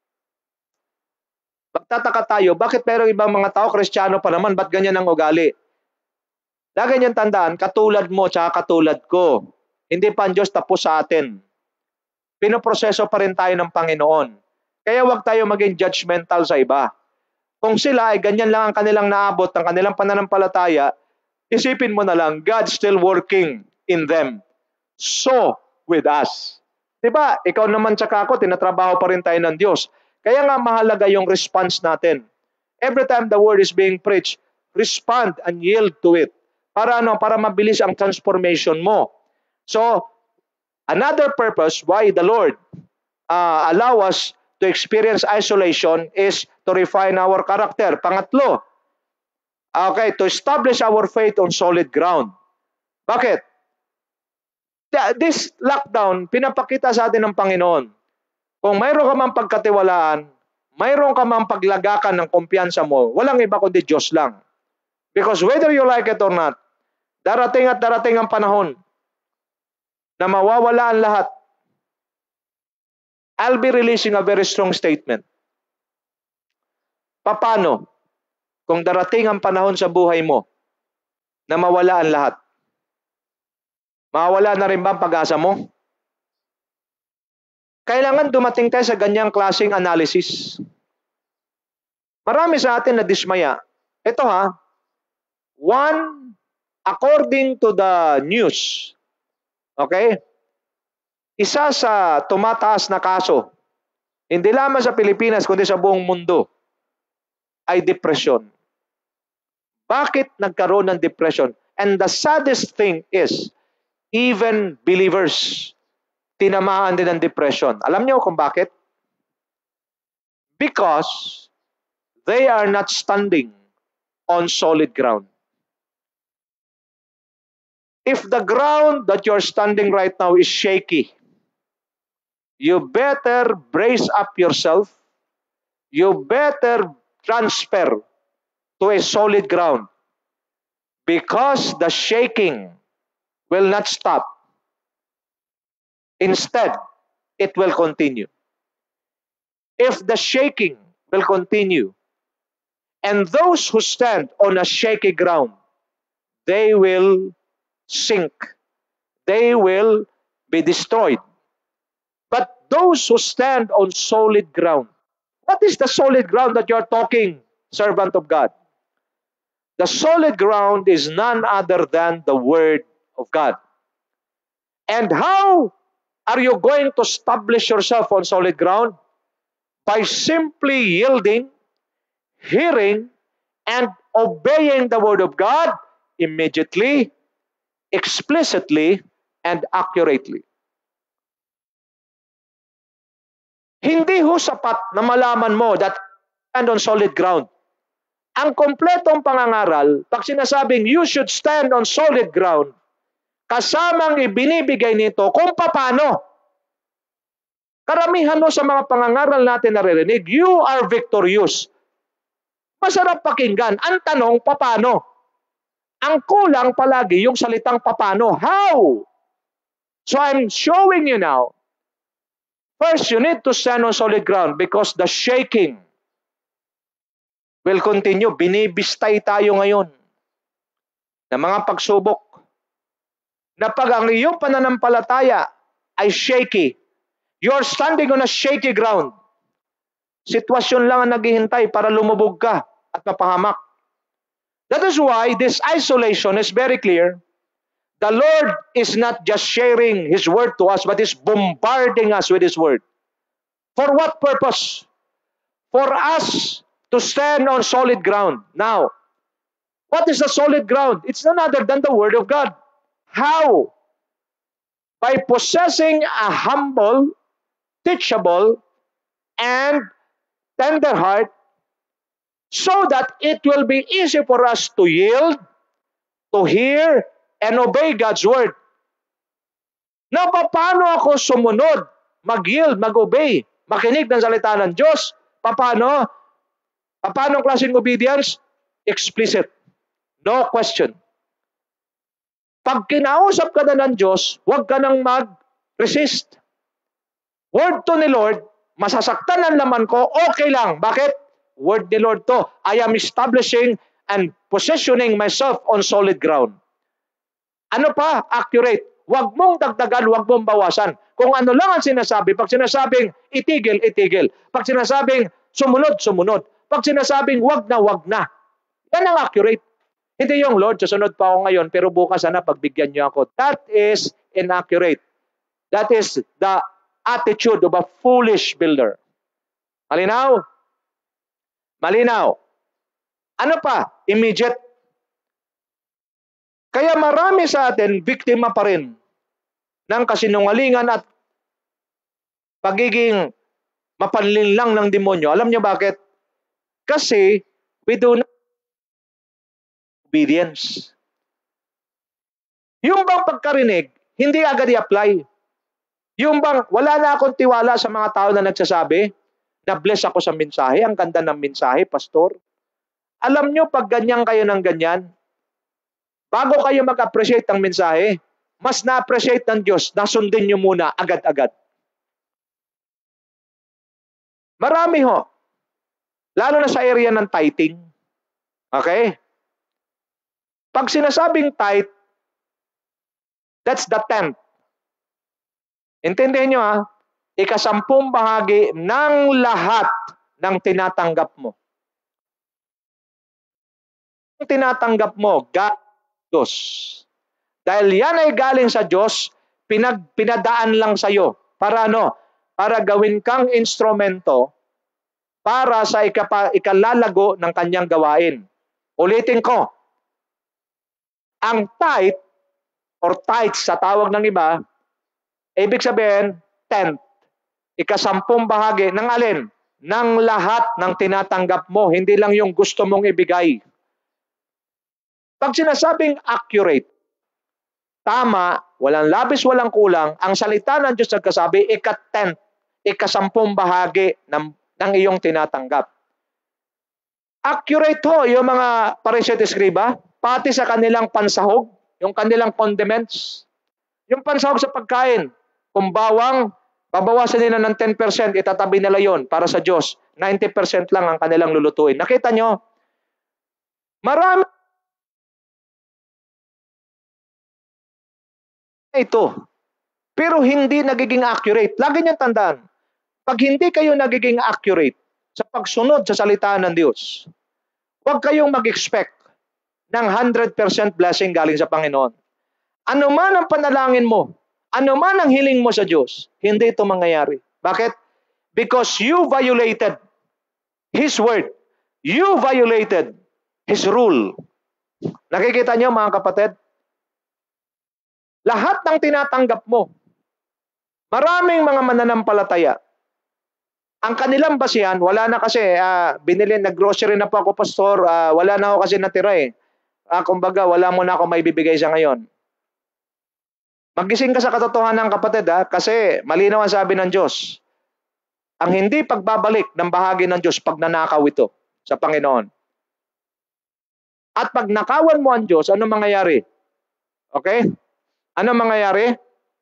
Magtataka tayo, bakit pero ibang mga tao, Kristiyano pa naman, ba't ganyan ang ugali? Lagi niyong tandaan, katulad mo, tsaka katulad ko. Hindi pa ang Diyos tapos sa atin. Pinoproseso pa rin tayo ng Panginoon. Kaya huwag tayo maging judgmental sa iba. Kung sila ay ganyan lang ang kanilang naabot ng kanilang pananampalataya, isipin mo na lang, God's still working in them. So, with us. Diba? Ikaw naman tsaka ako, tinatrabaho pa rin tayo ng Diyos. Kaya nga mahalaga yung response natin. Every time the word is being preached, respond and yield to it. Para ano? Para mabilis ang transformation mo. So, another purpose why the Lord allow us to experience isolation is to refine our character. Pangatlo, okay, to establish our faith on solid ground. Bakit? This lockdown, pinapakita sa atin ng Panginoon. Kung mayroon ka mang pagkatiwalaan, mayroon ka mang paglagakan ng kumpiyansa mo, walang iba kundi Diyos lang. Because whether you like it or not, darating at darating ang panahon na mawawala ang lahat. I'll be releasing a very strong statement. Paano kung darating ang panahon sa buhay mo na mawala ang lahat? Mawawala na rin ba ang pag-asa mo? Kailangan dumating tayo sa ganyang klaseng analysis. Marami sa atin na dismaya. Ito according to the news, okay? Isa sa tumataas na kaso, hindi lamang sa Pilipinas kundi sa buong mundo, ay depression. Bakit nagkaroon ng depression? And the saddest thing is, even believers, tinamaan din ng depression. Alam niyo kung bakit? Because they are not standing on solid ground. If the ground that you're standing right now is shaky, you better brace up yourself. You better transfer to a solid ground. Because the shaking will not stop. Instead, it will continue. If the shaking will continue, and those who stand on a shaky ground, they will sink. They will be destroyed. But those who stand on solid ground, what is the solid ground that you're talking, servant of God? The solid ground is none other than the Word of God. And how are you going to establish yourself on solid ground? By simply yielding, hearing, and obeying the Word of God immediately, explicitly, and accurately. Hindi ho sapat na malaman mo that stand on solid ground. Ang kompletong pangangaral, pag sinasabing you should stand on solid ground, kasamang ibinibigay nito kung paano. Karamihan sa mga pangangaral natin naririnig, you are victorious. Masarap pakinggan. Ang tanong, paano? Ang kulang palagi yung salitang paano. How? So I'm showing you now, first you need to stand on solid ground because the shaking will continue. Binibistay tayo ngayon ng mga pagsubok na pag ang iyong pananampalataya ay shaky, you're standing on a shaky ground. Sitwasyon lang ang naghihintay para lumubog ka at mapahamak. That is why this isolation is very clear. The Lord is not just sharing His word to us, but is bombarding us with His word. For what purpose? For us to stand on solid ground. Now, what is the solid ground? It's none other than the Word of God. How? By possessing a humble, teachable, and tender heart so that it will be easy for us to yield, to hear, and obey God's Word. Now, paano ako sumunod, mag-yield, mag-obey, makinig ng salita ng Diyos? Paano? Paano ang klaseng obedience? Explicit. No question. Pag kinausap ka na ng Diyos, huwag ka nang mag-resist. Word to ni Lord, masasaktan ang laman ko, okay lang. Bakit? Word ni Lord to. I am establishing and positioning myself on solid ground. Ano pa? Accurate. Huwag mong dagdagan, huwag mong bawasan. Kung ano lang ang sinasabi, pag sinasabing itigil, itigil. Pag sinasabing sumunod, sumunod. Pag sinasabing wag na, yan ang accurate. Hindi yung, Lord, susunod pa ako ngayon, pero bukas sana pagbigyan niyo ako. That is inaccurate. That is the attitude of a foolish builder. Malinaw? Malinaw. Ano pa? Immediate. Kaya marami sa atin, biktima pa rin ng kasinungalingan at pagiging mapanlinlang ng demonyo. Alam niyo bakit? Kasi we do not obedience. Yung bang pagkarinig, hindi agad i-apply. Yung bang wala na akong tiwala sa mga tao na nagsasabi, na bless ako sa mensahe, ang ganda ng mensahe, pastor. Alam nyo, pag ganyan kayo ng ganyan, bago kayo mag-appreciate ng mensahe, mas na-appreciate ng Diyos, nasundin nyo muna agad-agad. Marami ho. Lalo na sa area ng tithing. Okay? Pag sinasabing tithe, that's the tenth. Intindihin nyo ha, 10% bahagi ng lahat ng tinatanggap mo. Ang tinatanggap mo, Diyos. Dahil yan ay galing sa Diyos, pinadaan lang sa iyo. Para ano? Para gawin kang instrumento para sa ikalalago ng kanyang gawain. Ulitin ko, ang tithe or tithes sa tawag ng iba, ibig sabihin, 10th. 10% bahagi ng alin? Ng lahat ng tinatanggap mo, hindi lang yung gusto mong ibigay. Pag sinasabing accurate, tama, walang labis, walang kulang, ang salita ng Diyos nagkasabi, 10th, 10% bahagi ng iyong tinatanggap. Accurate ho, yung mga Pariseo at Eskriba, pati sa kanilang pansahog, yung kanilang condiments, yung pansahog sa pagkain, kung bawang, babawasan nila ng 10%, itatabi nila yon para sa Diyos. 90% lang ang kanilang lulutuin. Nakita nyo? Marami ito. Pero hindi nagiging accurate. Lagi niyang tandaan. Pag hindi kayo nagiging accurate sa pagsunod sa salita ng Diyos, huwag kayong mag-expect ng 100% blessing galing sa Panginoon. Ano man ang panalangin mo, ano man ang hiling mo sa Diyos, hindi ito mangyayari. Bakit? Because you violated His word. You violated His rule. Nakikita niyo mga kapatid? Lahat ng tinatanggap mo, maraming mga mananampalataya, ang kanilang basihan, wala na kasi, binili, nag-grocery na po ako, pastor, wala na ako kasi natira eh. Kumbaga, wala mo na ako may bibigay sa ngayon. Magising ka sa katotohanan, kapatid, kasi malinaw ang sabi ng Diyos. Ang hindi pagbabalik ng bahagi ng Diyos, pag nanakaw ito sa Panginoon. At pag nakawan mo ang Diyos, ano mangyayari? Okay? Ano mangyayari?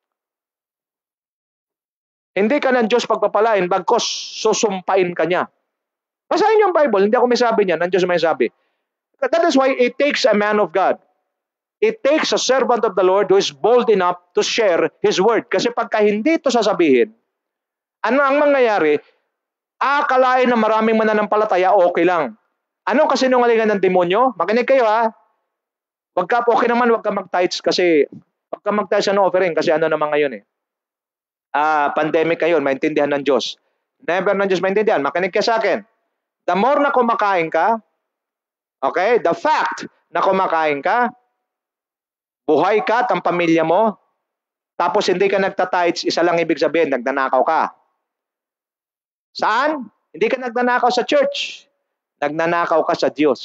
Hindi ka ng Diyos pagpapalain, bagkos susumpain ka niya. Basahin yung Bible, hindi ako may sabi niyan, ang Diyos may sabi. That is why it takes a man of God. It takes a servant of the Lord who is bold enough to share His word. Kasi pagka hindi ito sasabihin, ano ang mangyayari? Akalain na maraming mananampalataya, okay lang. Anong kasinungalingan ng demonyo? Makinig kayo ha. Okay naman, wag ka mag-tithes kasi, wag ka mag-tithes ng offering kasi ano naman ngayon eh. Pandemic ngayon, maintindihan ng Diyos. Never ng Diyos maintindihan. Makinig ka sa akin. The more na kumakain ka, okay, the fact na kumakain ka, buhay ka at ang pamilya mo, tapos hindi ka nagtatites, isa lang ibig sabihin, nagnanakaw ka. Saan? Hindi ka nagnanakaw sa church. Nagnanakaw ka sa Diyos.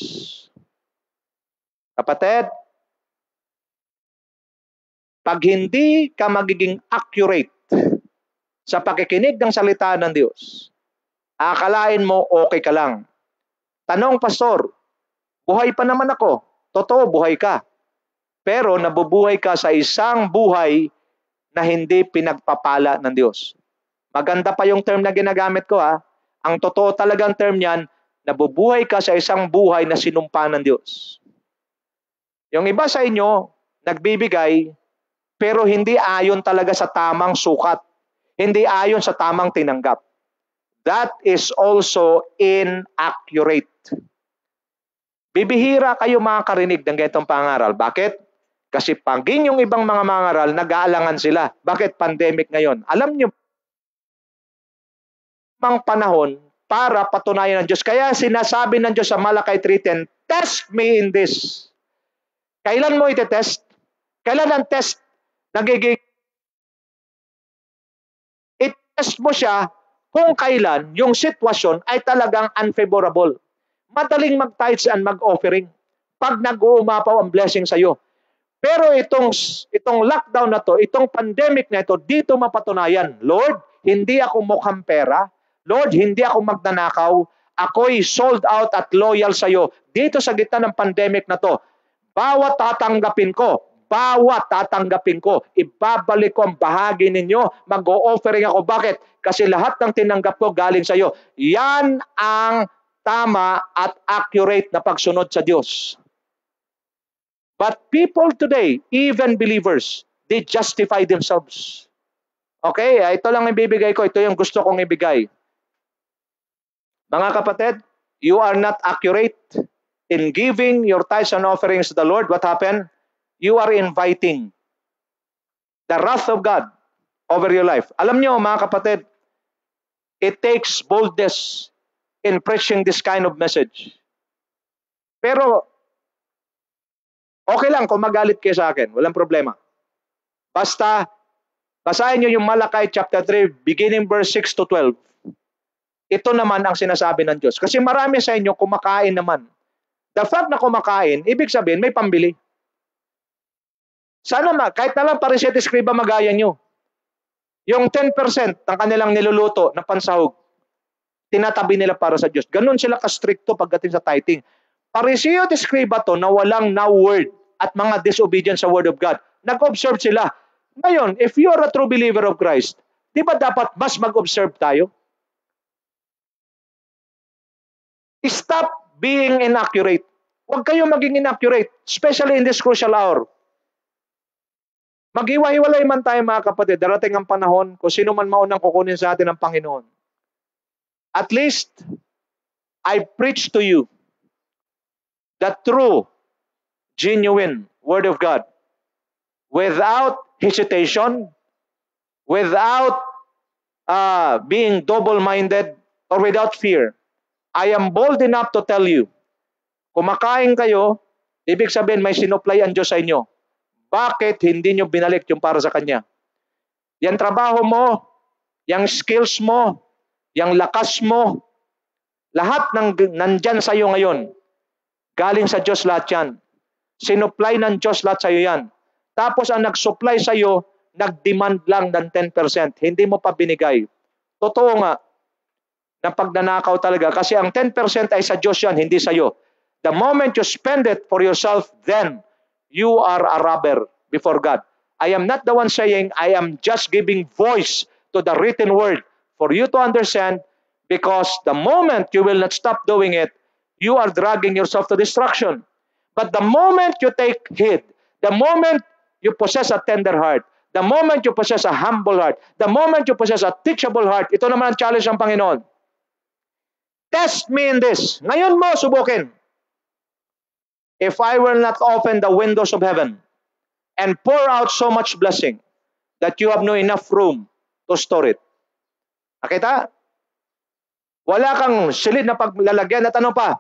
Kapatid, pag hindi ka magiging accurate sa pakikinig ng salita ng Diyos, akalain mo okay ka lang. Tanong, pastor, buhay pa naman ako. Totoo, buhay ka. Pero nabubuhay ka sa isang buhay na hindi pinagpapala ng Diyos. Maganda pa yung term na ginagamit ko ha. Ang totoo talagang term niyan, nabubuhay ka sa isang buhay na sinumpa ng Diyos. Yung iba sa inyo, nagbibigay, pero hindi ayon talaga sa tamang sukat. Hindi ayon sa tamang tinanggap. that is also inaccurate. Bibihira kayo makakarinig ng ganitong pangaral. Bakit? Kasi paging yung ibang mga mangaral, nag-aalangan sila. Bakit? Pandemic ngayon. Alam nyo, mang panahon para patunayan ng Diyos. Kaya sinasabi ng Diyos sa Malakay 3:10, test me in this. Kailan mo ite-test? Kailan ang test nagiging? I-test mo siya kung kailan yung sitwasyon ay talagang unfavorable. Madaling mag-tithes and mag-offering pag nag-uumapaw ang blessing sa iyo. Pero itong lockdown na to, itong pandemic na ito, dito mapatunayan, Lord, hindi ako mukhang pera. Lord, hindi ako magnanakaw. Ako'y sold out at loyal sa iyo. Dito sa gitna ng pandemic na to, bawat tatanggapin ko, ibabalik ko ang bahagi ninyo, mag-o-offering ako. Bakit? Kasi lahat ng tinanggap ko galing sa iyo. Yan ang tama at accurate na pagsunod sa Diyos. But people today, even believers, they justify themselves. Okay, ito lang ibibigay ko. Ito yung gusto kong ibigay. Mga kapatid, you are not accurate in giving your tithes and offerings to the Lord. What happened? You are inviting the wrath of God over your life. Alam nyo, mga kapatid, it takes boldness in preaching this kind of message. Pero, okay lang kung magalit kayo sa akin. Walang problema. Basta, basahin nyo yung Malakay chapter 3, beginning verse 6 to 12. Ito naman ang sinasabi ng Diyos. Kasi marami sa inyo kumakain naman. The fact na kumakain, ibig sabihin may pambili. Sana kahit na lang Pharisee at Eskriba magaya nyo. Yung 10% ng kanilang niluluto na pansahog, tinatabi nila para sa Diyos. Ganun sila ka-stricto pagdating sa tithing. Pharisee at Eskriba to na walang now word at mga disobedient sa word of God. Nag-observe sila. Ngayon, if you are a true believer of Christ, di ba dapat mas mag-observe tayo? Stop being inaccurate. Huwag kayong maging inaccurate, especially in this crucial hour. Maghiwa-hiwalay man tayo mga kapatid, darating ang panahon kung sino man maunang kukunin sa atin ng Panginoon. At least, I preach to you the true, genuine Word of God without hesitation, without being double-minded, or without fear. I am bold enough to tell you, kumakain kayo, ibig sabihin may sinupply ang Diyos sa inyo. Bakit hindi nyo binalik yung para sa Kanya? Yang trabaho mo, yang skills mo, yang lakas mo, lahat ng nandyan sa iyo ngayon, galing sa Diyos lahat yan. Sinupply ng Diyos lahat sa iyo yan. Tapos ang nag-supply sa iyo, nag-demand lang ng 10%. Hindi mo pa binigay. Totoo nga, na pagnanakaw talaga. Kasi ang 10% ay sa Diyos yan, hindi sa iyo. The moment you spend it for yourself, then you are a robber before God. I am not the one saying, I am just giving voice to the written word for you to understand, because the moment you will not stop doing it, you are dragging yourself to destruction. But the moment you take heed, the moment you possess a tender heart, the moment you possess a humble heart, the moment you possess a teachable heart, ito naman ang challenge ng Panginoon. Test me in this. Ngayon mo subukin. If I will not open the windows of heaven and pour out so much blessing that you have no enough room to store it. Nakita? Wala kang silid na paglalagyan at ano pa?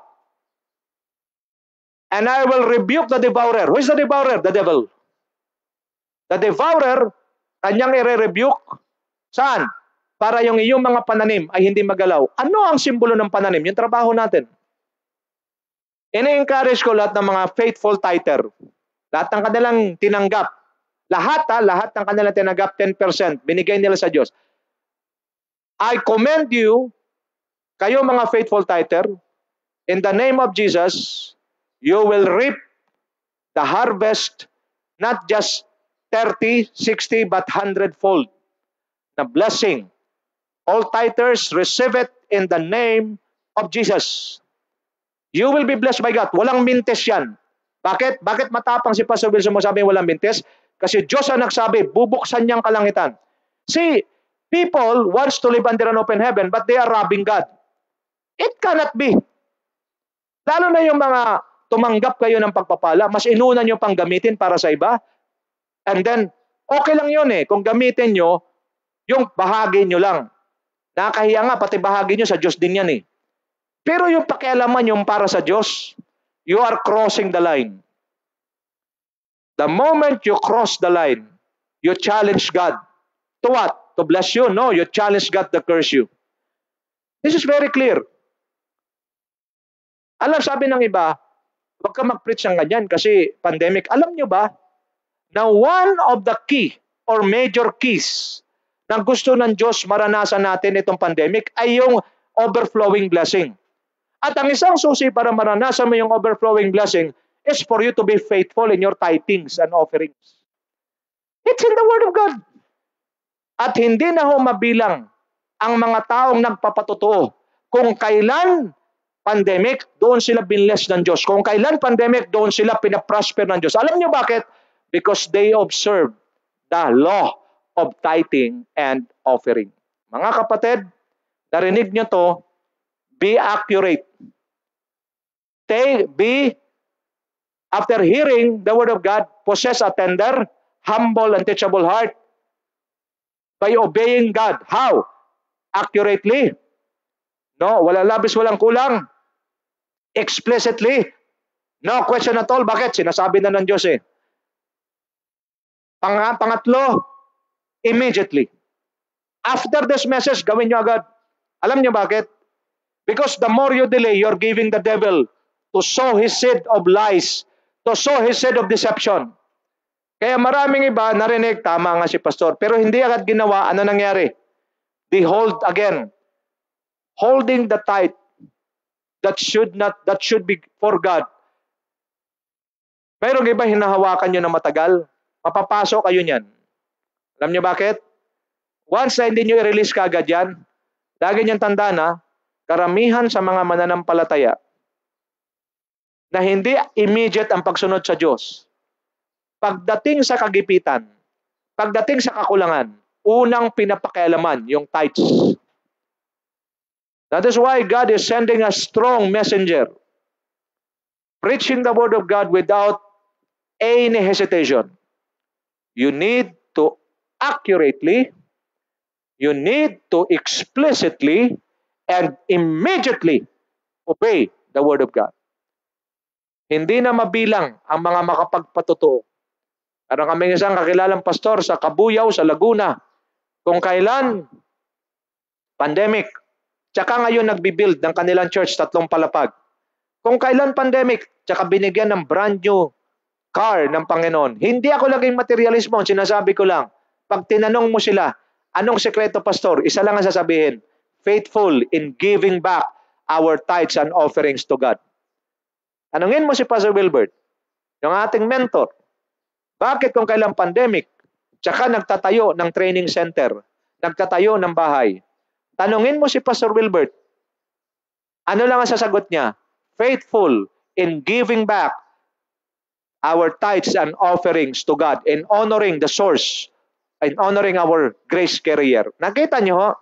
And I will rebuke the devourer. Who is the devourer? The devil. The devourer, kanyang i-rebuke. Saan? Para yung iyong mga pananim ay hindi magalaw. Ano ang simbolo ng pananim? Yung trabaho natin. Ini-encourage ko lahat ng mga faithful tither. Lahat ng kanilang tinanggap. Lahat ng kanilang tinanggap, 10%, binigay nila sa Diyos. I commend you, kayo mga faithful tither, in the name of Jesus, you will reap the harvest, not just 30, 60, but 100-fold. Na blessing. All tithers receive it in the name of Jesus. You will be blessed by God. Walang mintes yan. Bakit? Bakit matapang si Pastor Wilson mo sabi walang mintes? Kasi Diyos ang nagsabi, bubuksan niyang kalangitan. See, People wants to live under an open heaven, but they are robbing God. It cannot be. Lalo na yung mga tumanggap kayo ng pagpapala, mas inuna nyo pang gamitin para sa iba. And then, okay lang yun eh. Kung gamitin nyo, yung bahagi nyo lang. Nakakahiya nga, pati bahagi nyo sa Diyos din yan eh. Pero yung pakialaman yung para sa Diyos, you are crossing the line. The moment you cross the line, you challenge God. To what? To bless you? No, you challenge God to curse you. This is very clear. Alam, sabi ng iba, huwag ka mag-preach ng ganyan kasi pandemic. Alam nyo ba na one of the key or major keys na gusto ng Diyos maranasan natin itong pandemic ay yung overflowing blessing. At ang isang susi para maranasan mo yung overflowing blessing is for you to be faithful in your tithings and offerings. It's in the Word of God. At hindi na ho mabilang ang mga taong nagpapatotoo. Kung kailan pandemic, doon sila binless ng Diyos. Kung kailan pandemic, doon sila pinaprosper ng Diyos. Alam niyo bakit? Because they observe the law of tithing and offering. Mga kapatid, narinig niyo to, be accurate. After hearing the Word of God, possess a tender, humble, and teachable heart by obeying God. How? Accurately. No, wala labis, walang kulang. Explicitly. No question at all. Bakit? Sinasabi na ng Diyos eh. Pangatlo, immediately. After this message, gawin nyo agad. Alam nyo bakit? Because the more you delay, you're giving the devil to sow his seed of lies, to sow his seed of deception. Kaya maraming iba narinig, tama nga si pastor, pero hindi agad ginawa. Ano nangyari? They hold again. Holding the tithe that should be for God. Mayroong iba hinahawakan nyo na matagal, mapapasok kayo niyan. Alam nyo bakit? Once na hindi nyo i-release kaagad yan, lagi niyang tanda na, karamihan sa mga mananampalataya na hindi immediate ang pagsunod sa Diyos. Pagdating sa kagipitan, pagdating sa kakulangan, unang pinapakialaman yung tithes. That is why God is sending a strong messenger, preaching the Word of God without any hesitation. You need to accurately, you need to explicitly, and immediately obey the Word of God. Hindi na mabilang ang mga makapagpatotoo. Parang kami isang kakilalang pastor sa Kabuyaw, sa Laguna, kung kailan pandemic, tsaka ngayon nagbibuild ng kanilang church, 3 palapag. Kung kailan pandemic, tsaka binigyan ng brand new car ng Panginoon. Hindi ako laging materialismo, sinasabi ko lang, pag tinanong mo sila, anong sekreto pastor? Isa lang ang sasabihin, faithful in giving back our tithes and offerings to God. Tanungin mo si Pastor Wilbert, yung ating mentor, bakit kung kailang pandemic, tsaka nagtatayo ng training center, nagtatayo ng bahay, tanungin mo si Pastor Wilbert, ano lang ang sasagot niya? Faithful in giving back our tithes and offerings to God, in honoring the source, in honoring our grace carrier. Nakita niyo ho?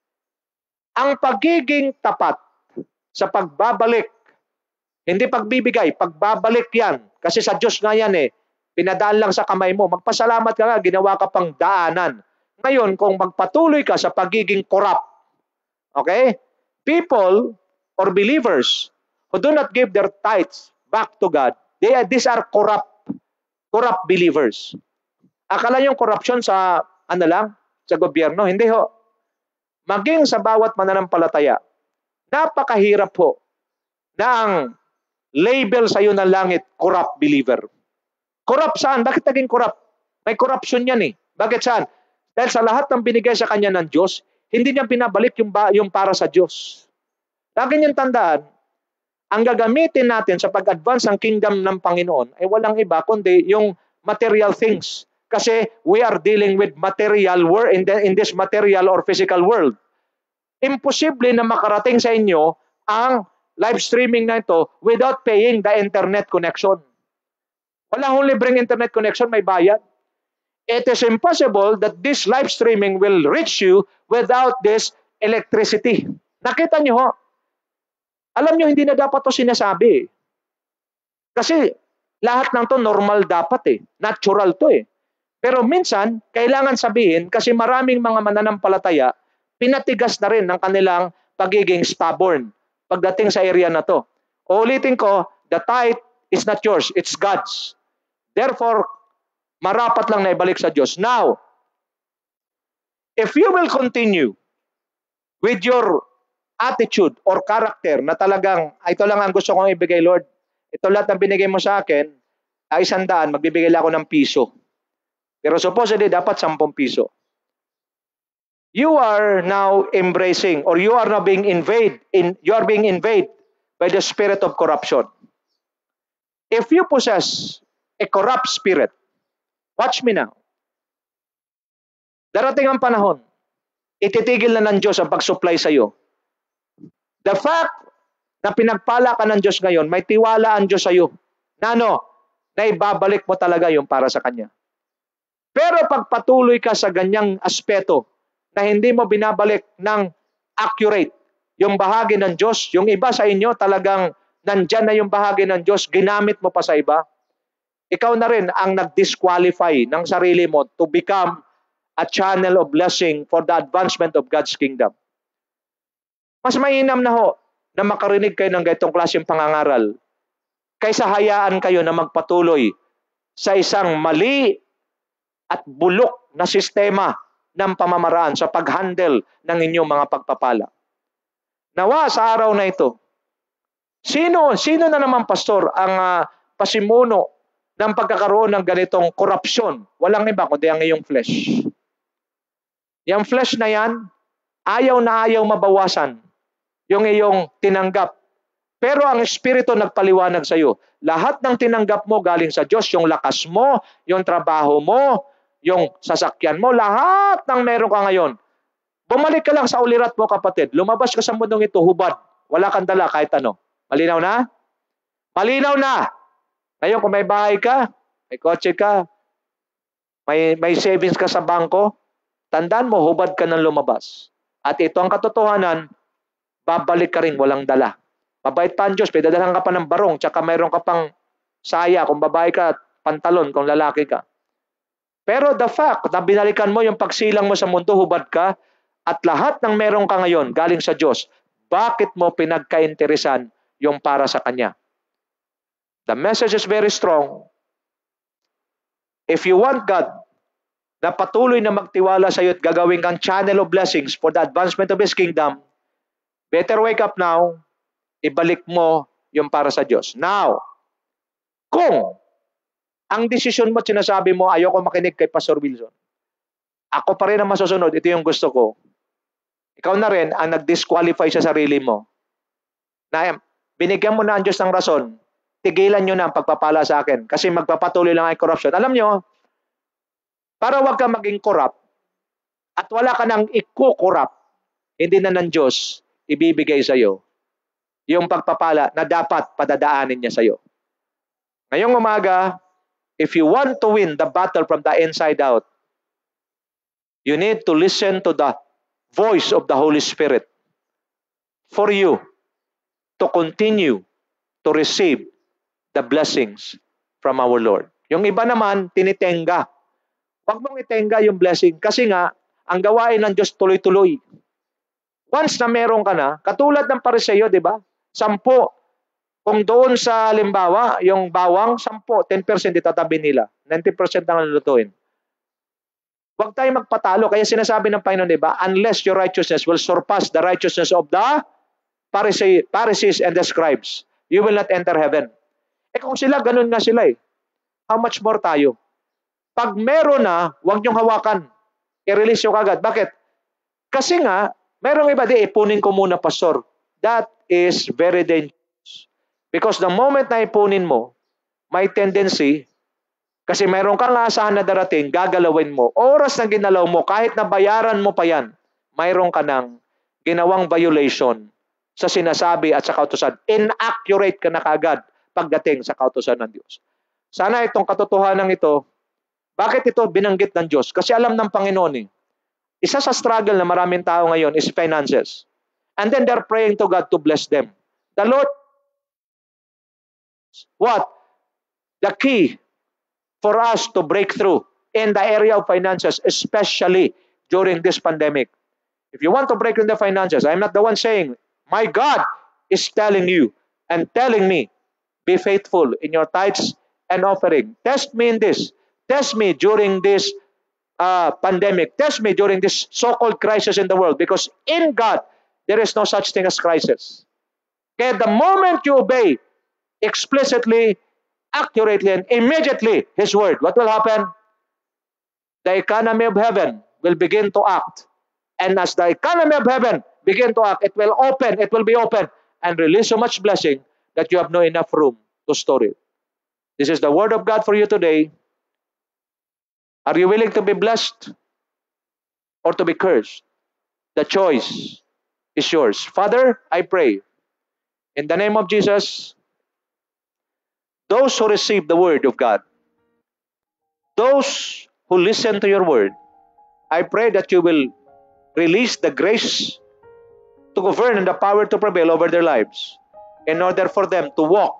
Ang pagiging tapat sa pagbabalik, hindi pagbibigay, pagbabalik yan. Kasi sa Diyos nga yan eh, pinadaan lang sa kamay mo. Magpasalamat ka nga, ginawa ka pang daanan. Ngayon, kung magpatuloy ka sa pagiging corrupt, okay? People or believers who do not give their tithes back to God, these are corrupt believers. Akala yung corruption sa, sa gobyerno? Hindi ho. Maging sa bawat mananampalataya, napakahirap ho na ang label sa iyo ng langit, corrupt believer. Corrupt saan? Bakit naging corrupt? May corruption yan eh. Bakit saan? Dahil sa lahat ng binigay sa kanya ng Diyos, hindi niya pinabalik yung para sa Diyos. Lagi niyang tandaan, ang gagamitin natin sa pag-advance ng kingdom ng Panginoon ay walang iba kundi yung material things. Kasi we are dealing with material world in this material or physical world. Imposible na makarating sa inyo ang live streaming na ito without paying the internet connection. Wala hong libreng internet connection, may bayad. it is impossible that this live streaming will reach you without this electricity. Nakita niyo ho? Alam niyo, hindi na dapat to sinasabi. Kasi lahat ng to normal dapat eh. Natural to eh. Pero minsan, kailangan sabihin kasi maraming mga mananampalataya, pinatigas na rin ng kanilang pagiging stubborn pagdating sa area na to. Ulitin ko, the tithe is not yours, it's God's. Therefore, marapat lang na ibalik sa Diyos. Now, if you will continue with your attitude or character na talagang, ito lang ang gusto kong ibigay, Lord. Ito lahat ng binigay mo sa akin, ay 100, magbibigay lang ako ng piso. Pero supposedly, dapat 10 piso. You are now embracing or you are now being invaded by the spirit of corruption. If you possess a corrupt spirit, watch me now. Darating ang panahon, ititigil na ng Diyos ang pag-supply sa iyo. The fact na pinagpala ka ng Diyos ngayon, may tiwala ang Diyos sa iyo. Na na ibabalik mo talaga yung para sa Kanya. Pero pag patuloy ka sa ganyang aspeto na hindi mo binabalik ng accurate yung bahagi ng Diyos, yung iba sa inyo talagang nandyan na yung bahagi ng Diyos, ginamit mo pa sa iba, ikaw na rin ang nag-disqualify ng sarili mo to become a channel of blessing for the advancement of God's kingdom. Mas mainam na ho na makarinig kayo ng ganitong klaseng pangangaral kaysa hayaan kayo na magpatuloy sa isang mali at bulok na sistema ng pamamaraan sa pag-handle ng inyong mga pagpapala. Nawa sa araw na ito, sino na naman pastor ang pasimuno ng pagkakaroon ng ganitong korupsyon? Walang iba kundi ang iyong flesh. Yung flesh na yan, ayaw na ayaw mabawasan yung iyong tinanggap. Pero ang Espiritu nagpaliwanag sa iyo. Lahat ng tinanggap mo galing sa Diyos, yung lakas mo, yung trabaho mo, yung sasakyan mo, lahat ng meron ka ngayon. Bumalik ka lang sa ulirat mo, kapatid. Lumabas ka sa mundong ito, hubad. Wala kang dala kahit ano. Malinaw na? Malinaw na! Ngayon kung may bahay ka, may kotse ka, may savings ka sa bangko, tandaan mo, hubad ka ng lumabas. At ito ang katotohanan, babalik ka rin walang dala. Mabait pa ang Diyos, pinadalahan ka pa ng barong, tsaka mayroon ka pang saya kung babae ka, pantalon kung lalaki ka. Pero the fact na binalikan mo yung pagsilang mo sa mundo, hubad ka, at lahat ng meron ka ngayon galing sa Diyos, bakit mo pinagkainteresan yung para sa Kanya? The message is very strong. If you want God na patuloy na magtiwala sa iyo at gagawin kang channel of blessings for the advancement of His kingdom, better wake up now, ibalik mo yung para sa Diyos. Now, kung ang desisyon mo, sinasabi mo, ayoko makinig kay Pastor Wilson, ako pa rin ang masusunod, ito yung gusto ko, ikaw na rin ang nag-disqualify sa sarili mo, na binigyan mo na ang Diyos ng rason, tigilan nyo na ang pagpapala sa akin, kasi magpapatuloy lang ang corruption. Alam nyo, para wag ka maging corrupt, at wala ka nang i-corrupt, hindi na ng Diyos ibibigay sa iyo yung pagpapala na dapat padadaanin niya sa iyo. Ngayong umaga, if you want to win the battle from the inside out, you need to listen to the voice of the Holy Spirit for you to continue to receive the blessings from our Lord. Yung iba naman, tinitenga. Huwag mong itenga yung blessing kasi nga, ang gawain ng Diyos tuloy-tuloy. Once na meron ka na, katulad ng Pariseo, di ba? 10. Kung doon sa halimbawa, yung bawang, 10%, 10% itatabi nila. 90% ang lulutuin. Huwag tayong magpatalo. Kaya sinasabi ng Panginoon, di ba? Unless your righteousness will surpass the righteousness of the Pharisees and the scribes, you will not enter heaven. Kung sila, ganun nga sila eh. How much more tayo? Pag meron na, huwag niyong hawakan. I-release nyo kagad. Bakit? Kasi nga, merong iba, ipunin ko muna, pastor. That is very dangerous. Because the moment na ipunin mo, may tendency, kasi mayroon kang asahan na darating, gagalawin mo. Oras na ginalaw mo, kahit na bayaran mo pa yan, mayroon ka ng ginawang violation sa sinasabi at sa kautusan. Inaccurate ka na kagad pagdating sa kautusan ng Diyos. Sana itong katotohanan ito, Bakit ito binanggit ng Diyos? Kasi alam ng Panginoon eh. Isa sa struggle na maraming tao ngayon is finances. And then they're praying to God to bless them. The Lord, what? The key for us to break through in the area of finances, especially during this pandemic. If you want to break in the finances, I'm not the one saying, my God is telling you and telling me, be faithful in your tithes and offering. Test me in this. Test me during this pandemic. Test me during this so-called crisis in the world. Because in God, there is no such thing as crisis. Okay, the moment you obey explicitly, accurately, and immediately His word, what will happen? The economy of heaven will begin to act. And as the economy of heaven begin to act, it will be open, and release so much blessing that you have no enough room to store it. This is the word of God for you today. Are you willing to be blessed or to be cursed? The choice is yours. Father, I pray, in the name of Jesus, those who receive the word of God, those who listen to your word, I pray that you will release the grace to govern and the power to prevail over their lives in order for them to walk,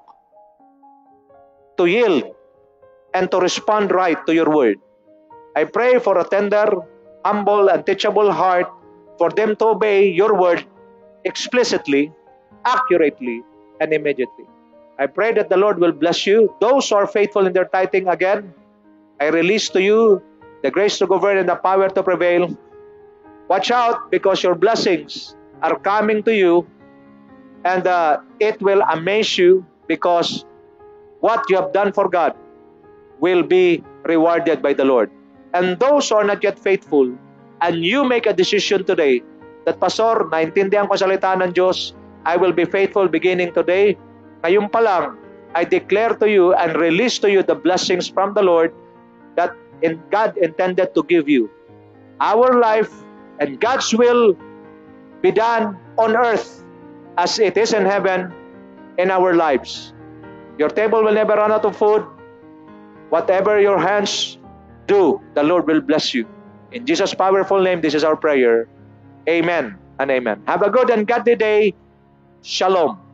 to yield, and to respond right to your word. I pray for a tender, humble, and teachable heart for them to obey your word explicitly, accurately, and immediately. I pray that the Lord will bless you. Those who are faithful in their tithing, again, I release to you the grace to govern and the power to prevail. Watch out, because your blessings are coming to you, and it will amaze you, because what you have done for God will be rewarded by the Lord. And those who are not yet faithful, and you make a decision today that, Pastor, naintindihan ko salita ng Diyos, I will be faithful beginning today. Ngayon pa lang, I declare to you and release to you the blessings from the Lord that God intended to give you. Our life and God's will be done on earth as it is in heaven in our lives. Your table will never run out of food. Whatever your hands do, the Lord will bless you. In Jesus' powerful name, this is our prayer. Amen and amen. Have a good and godly day. Shalom.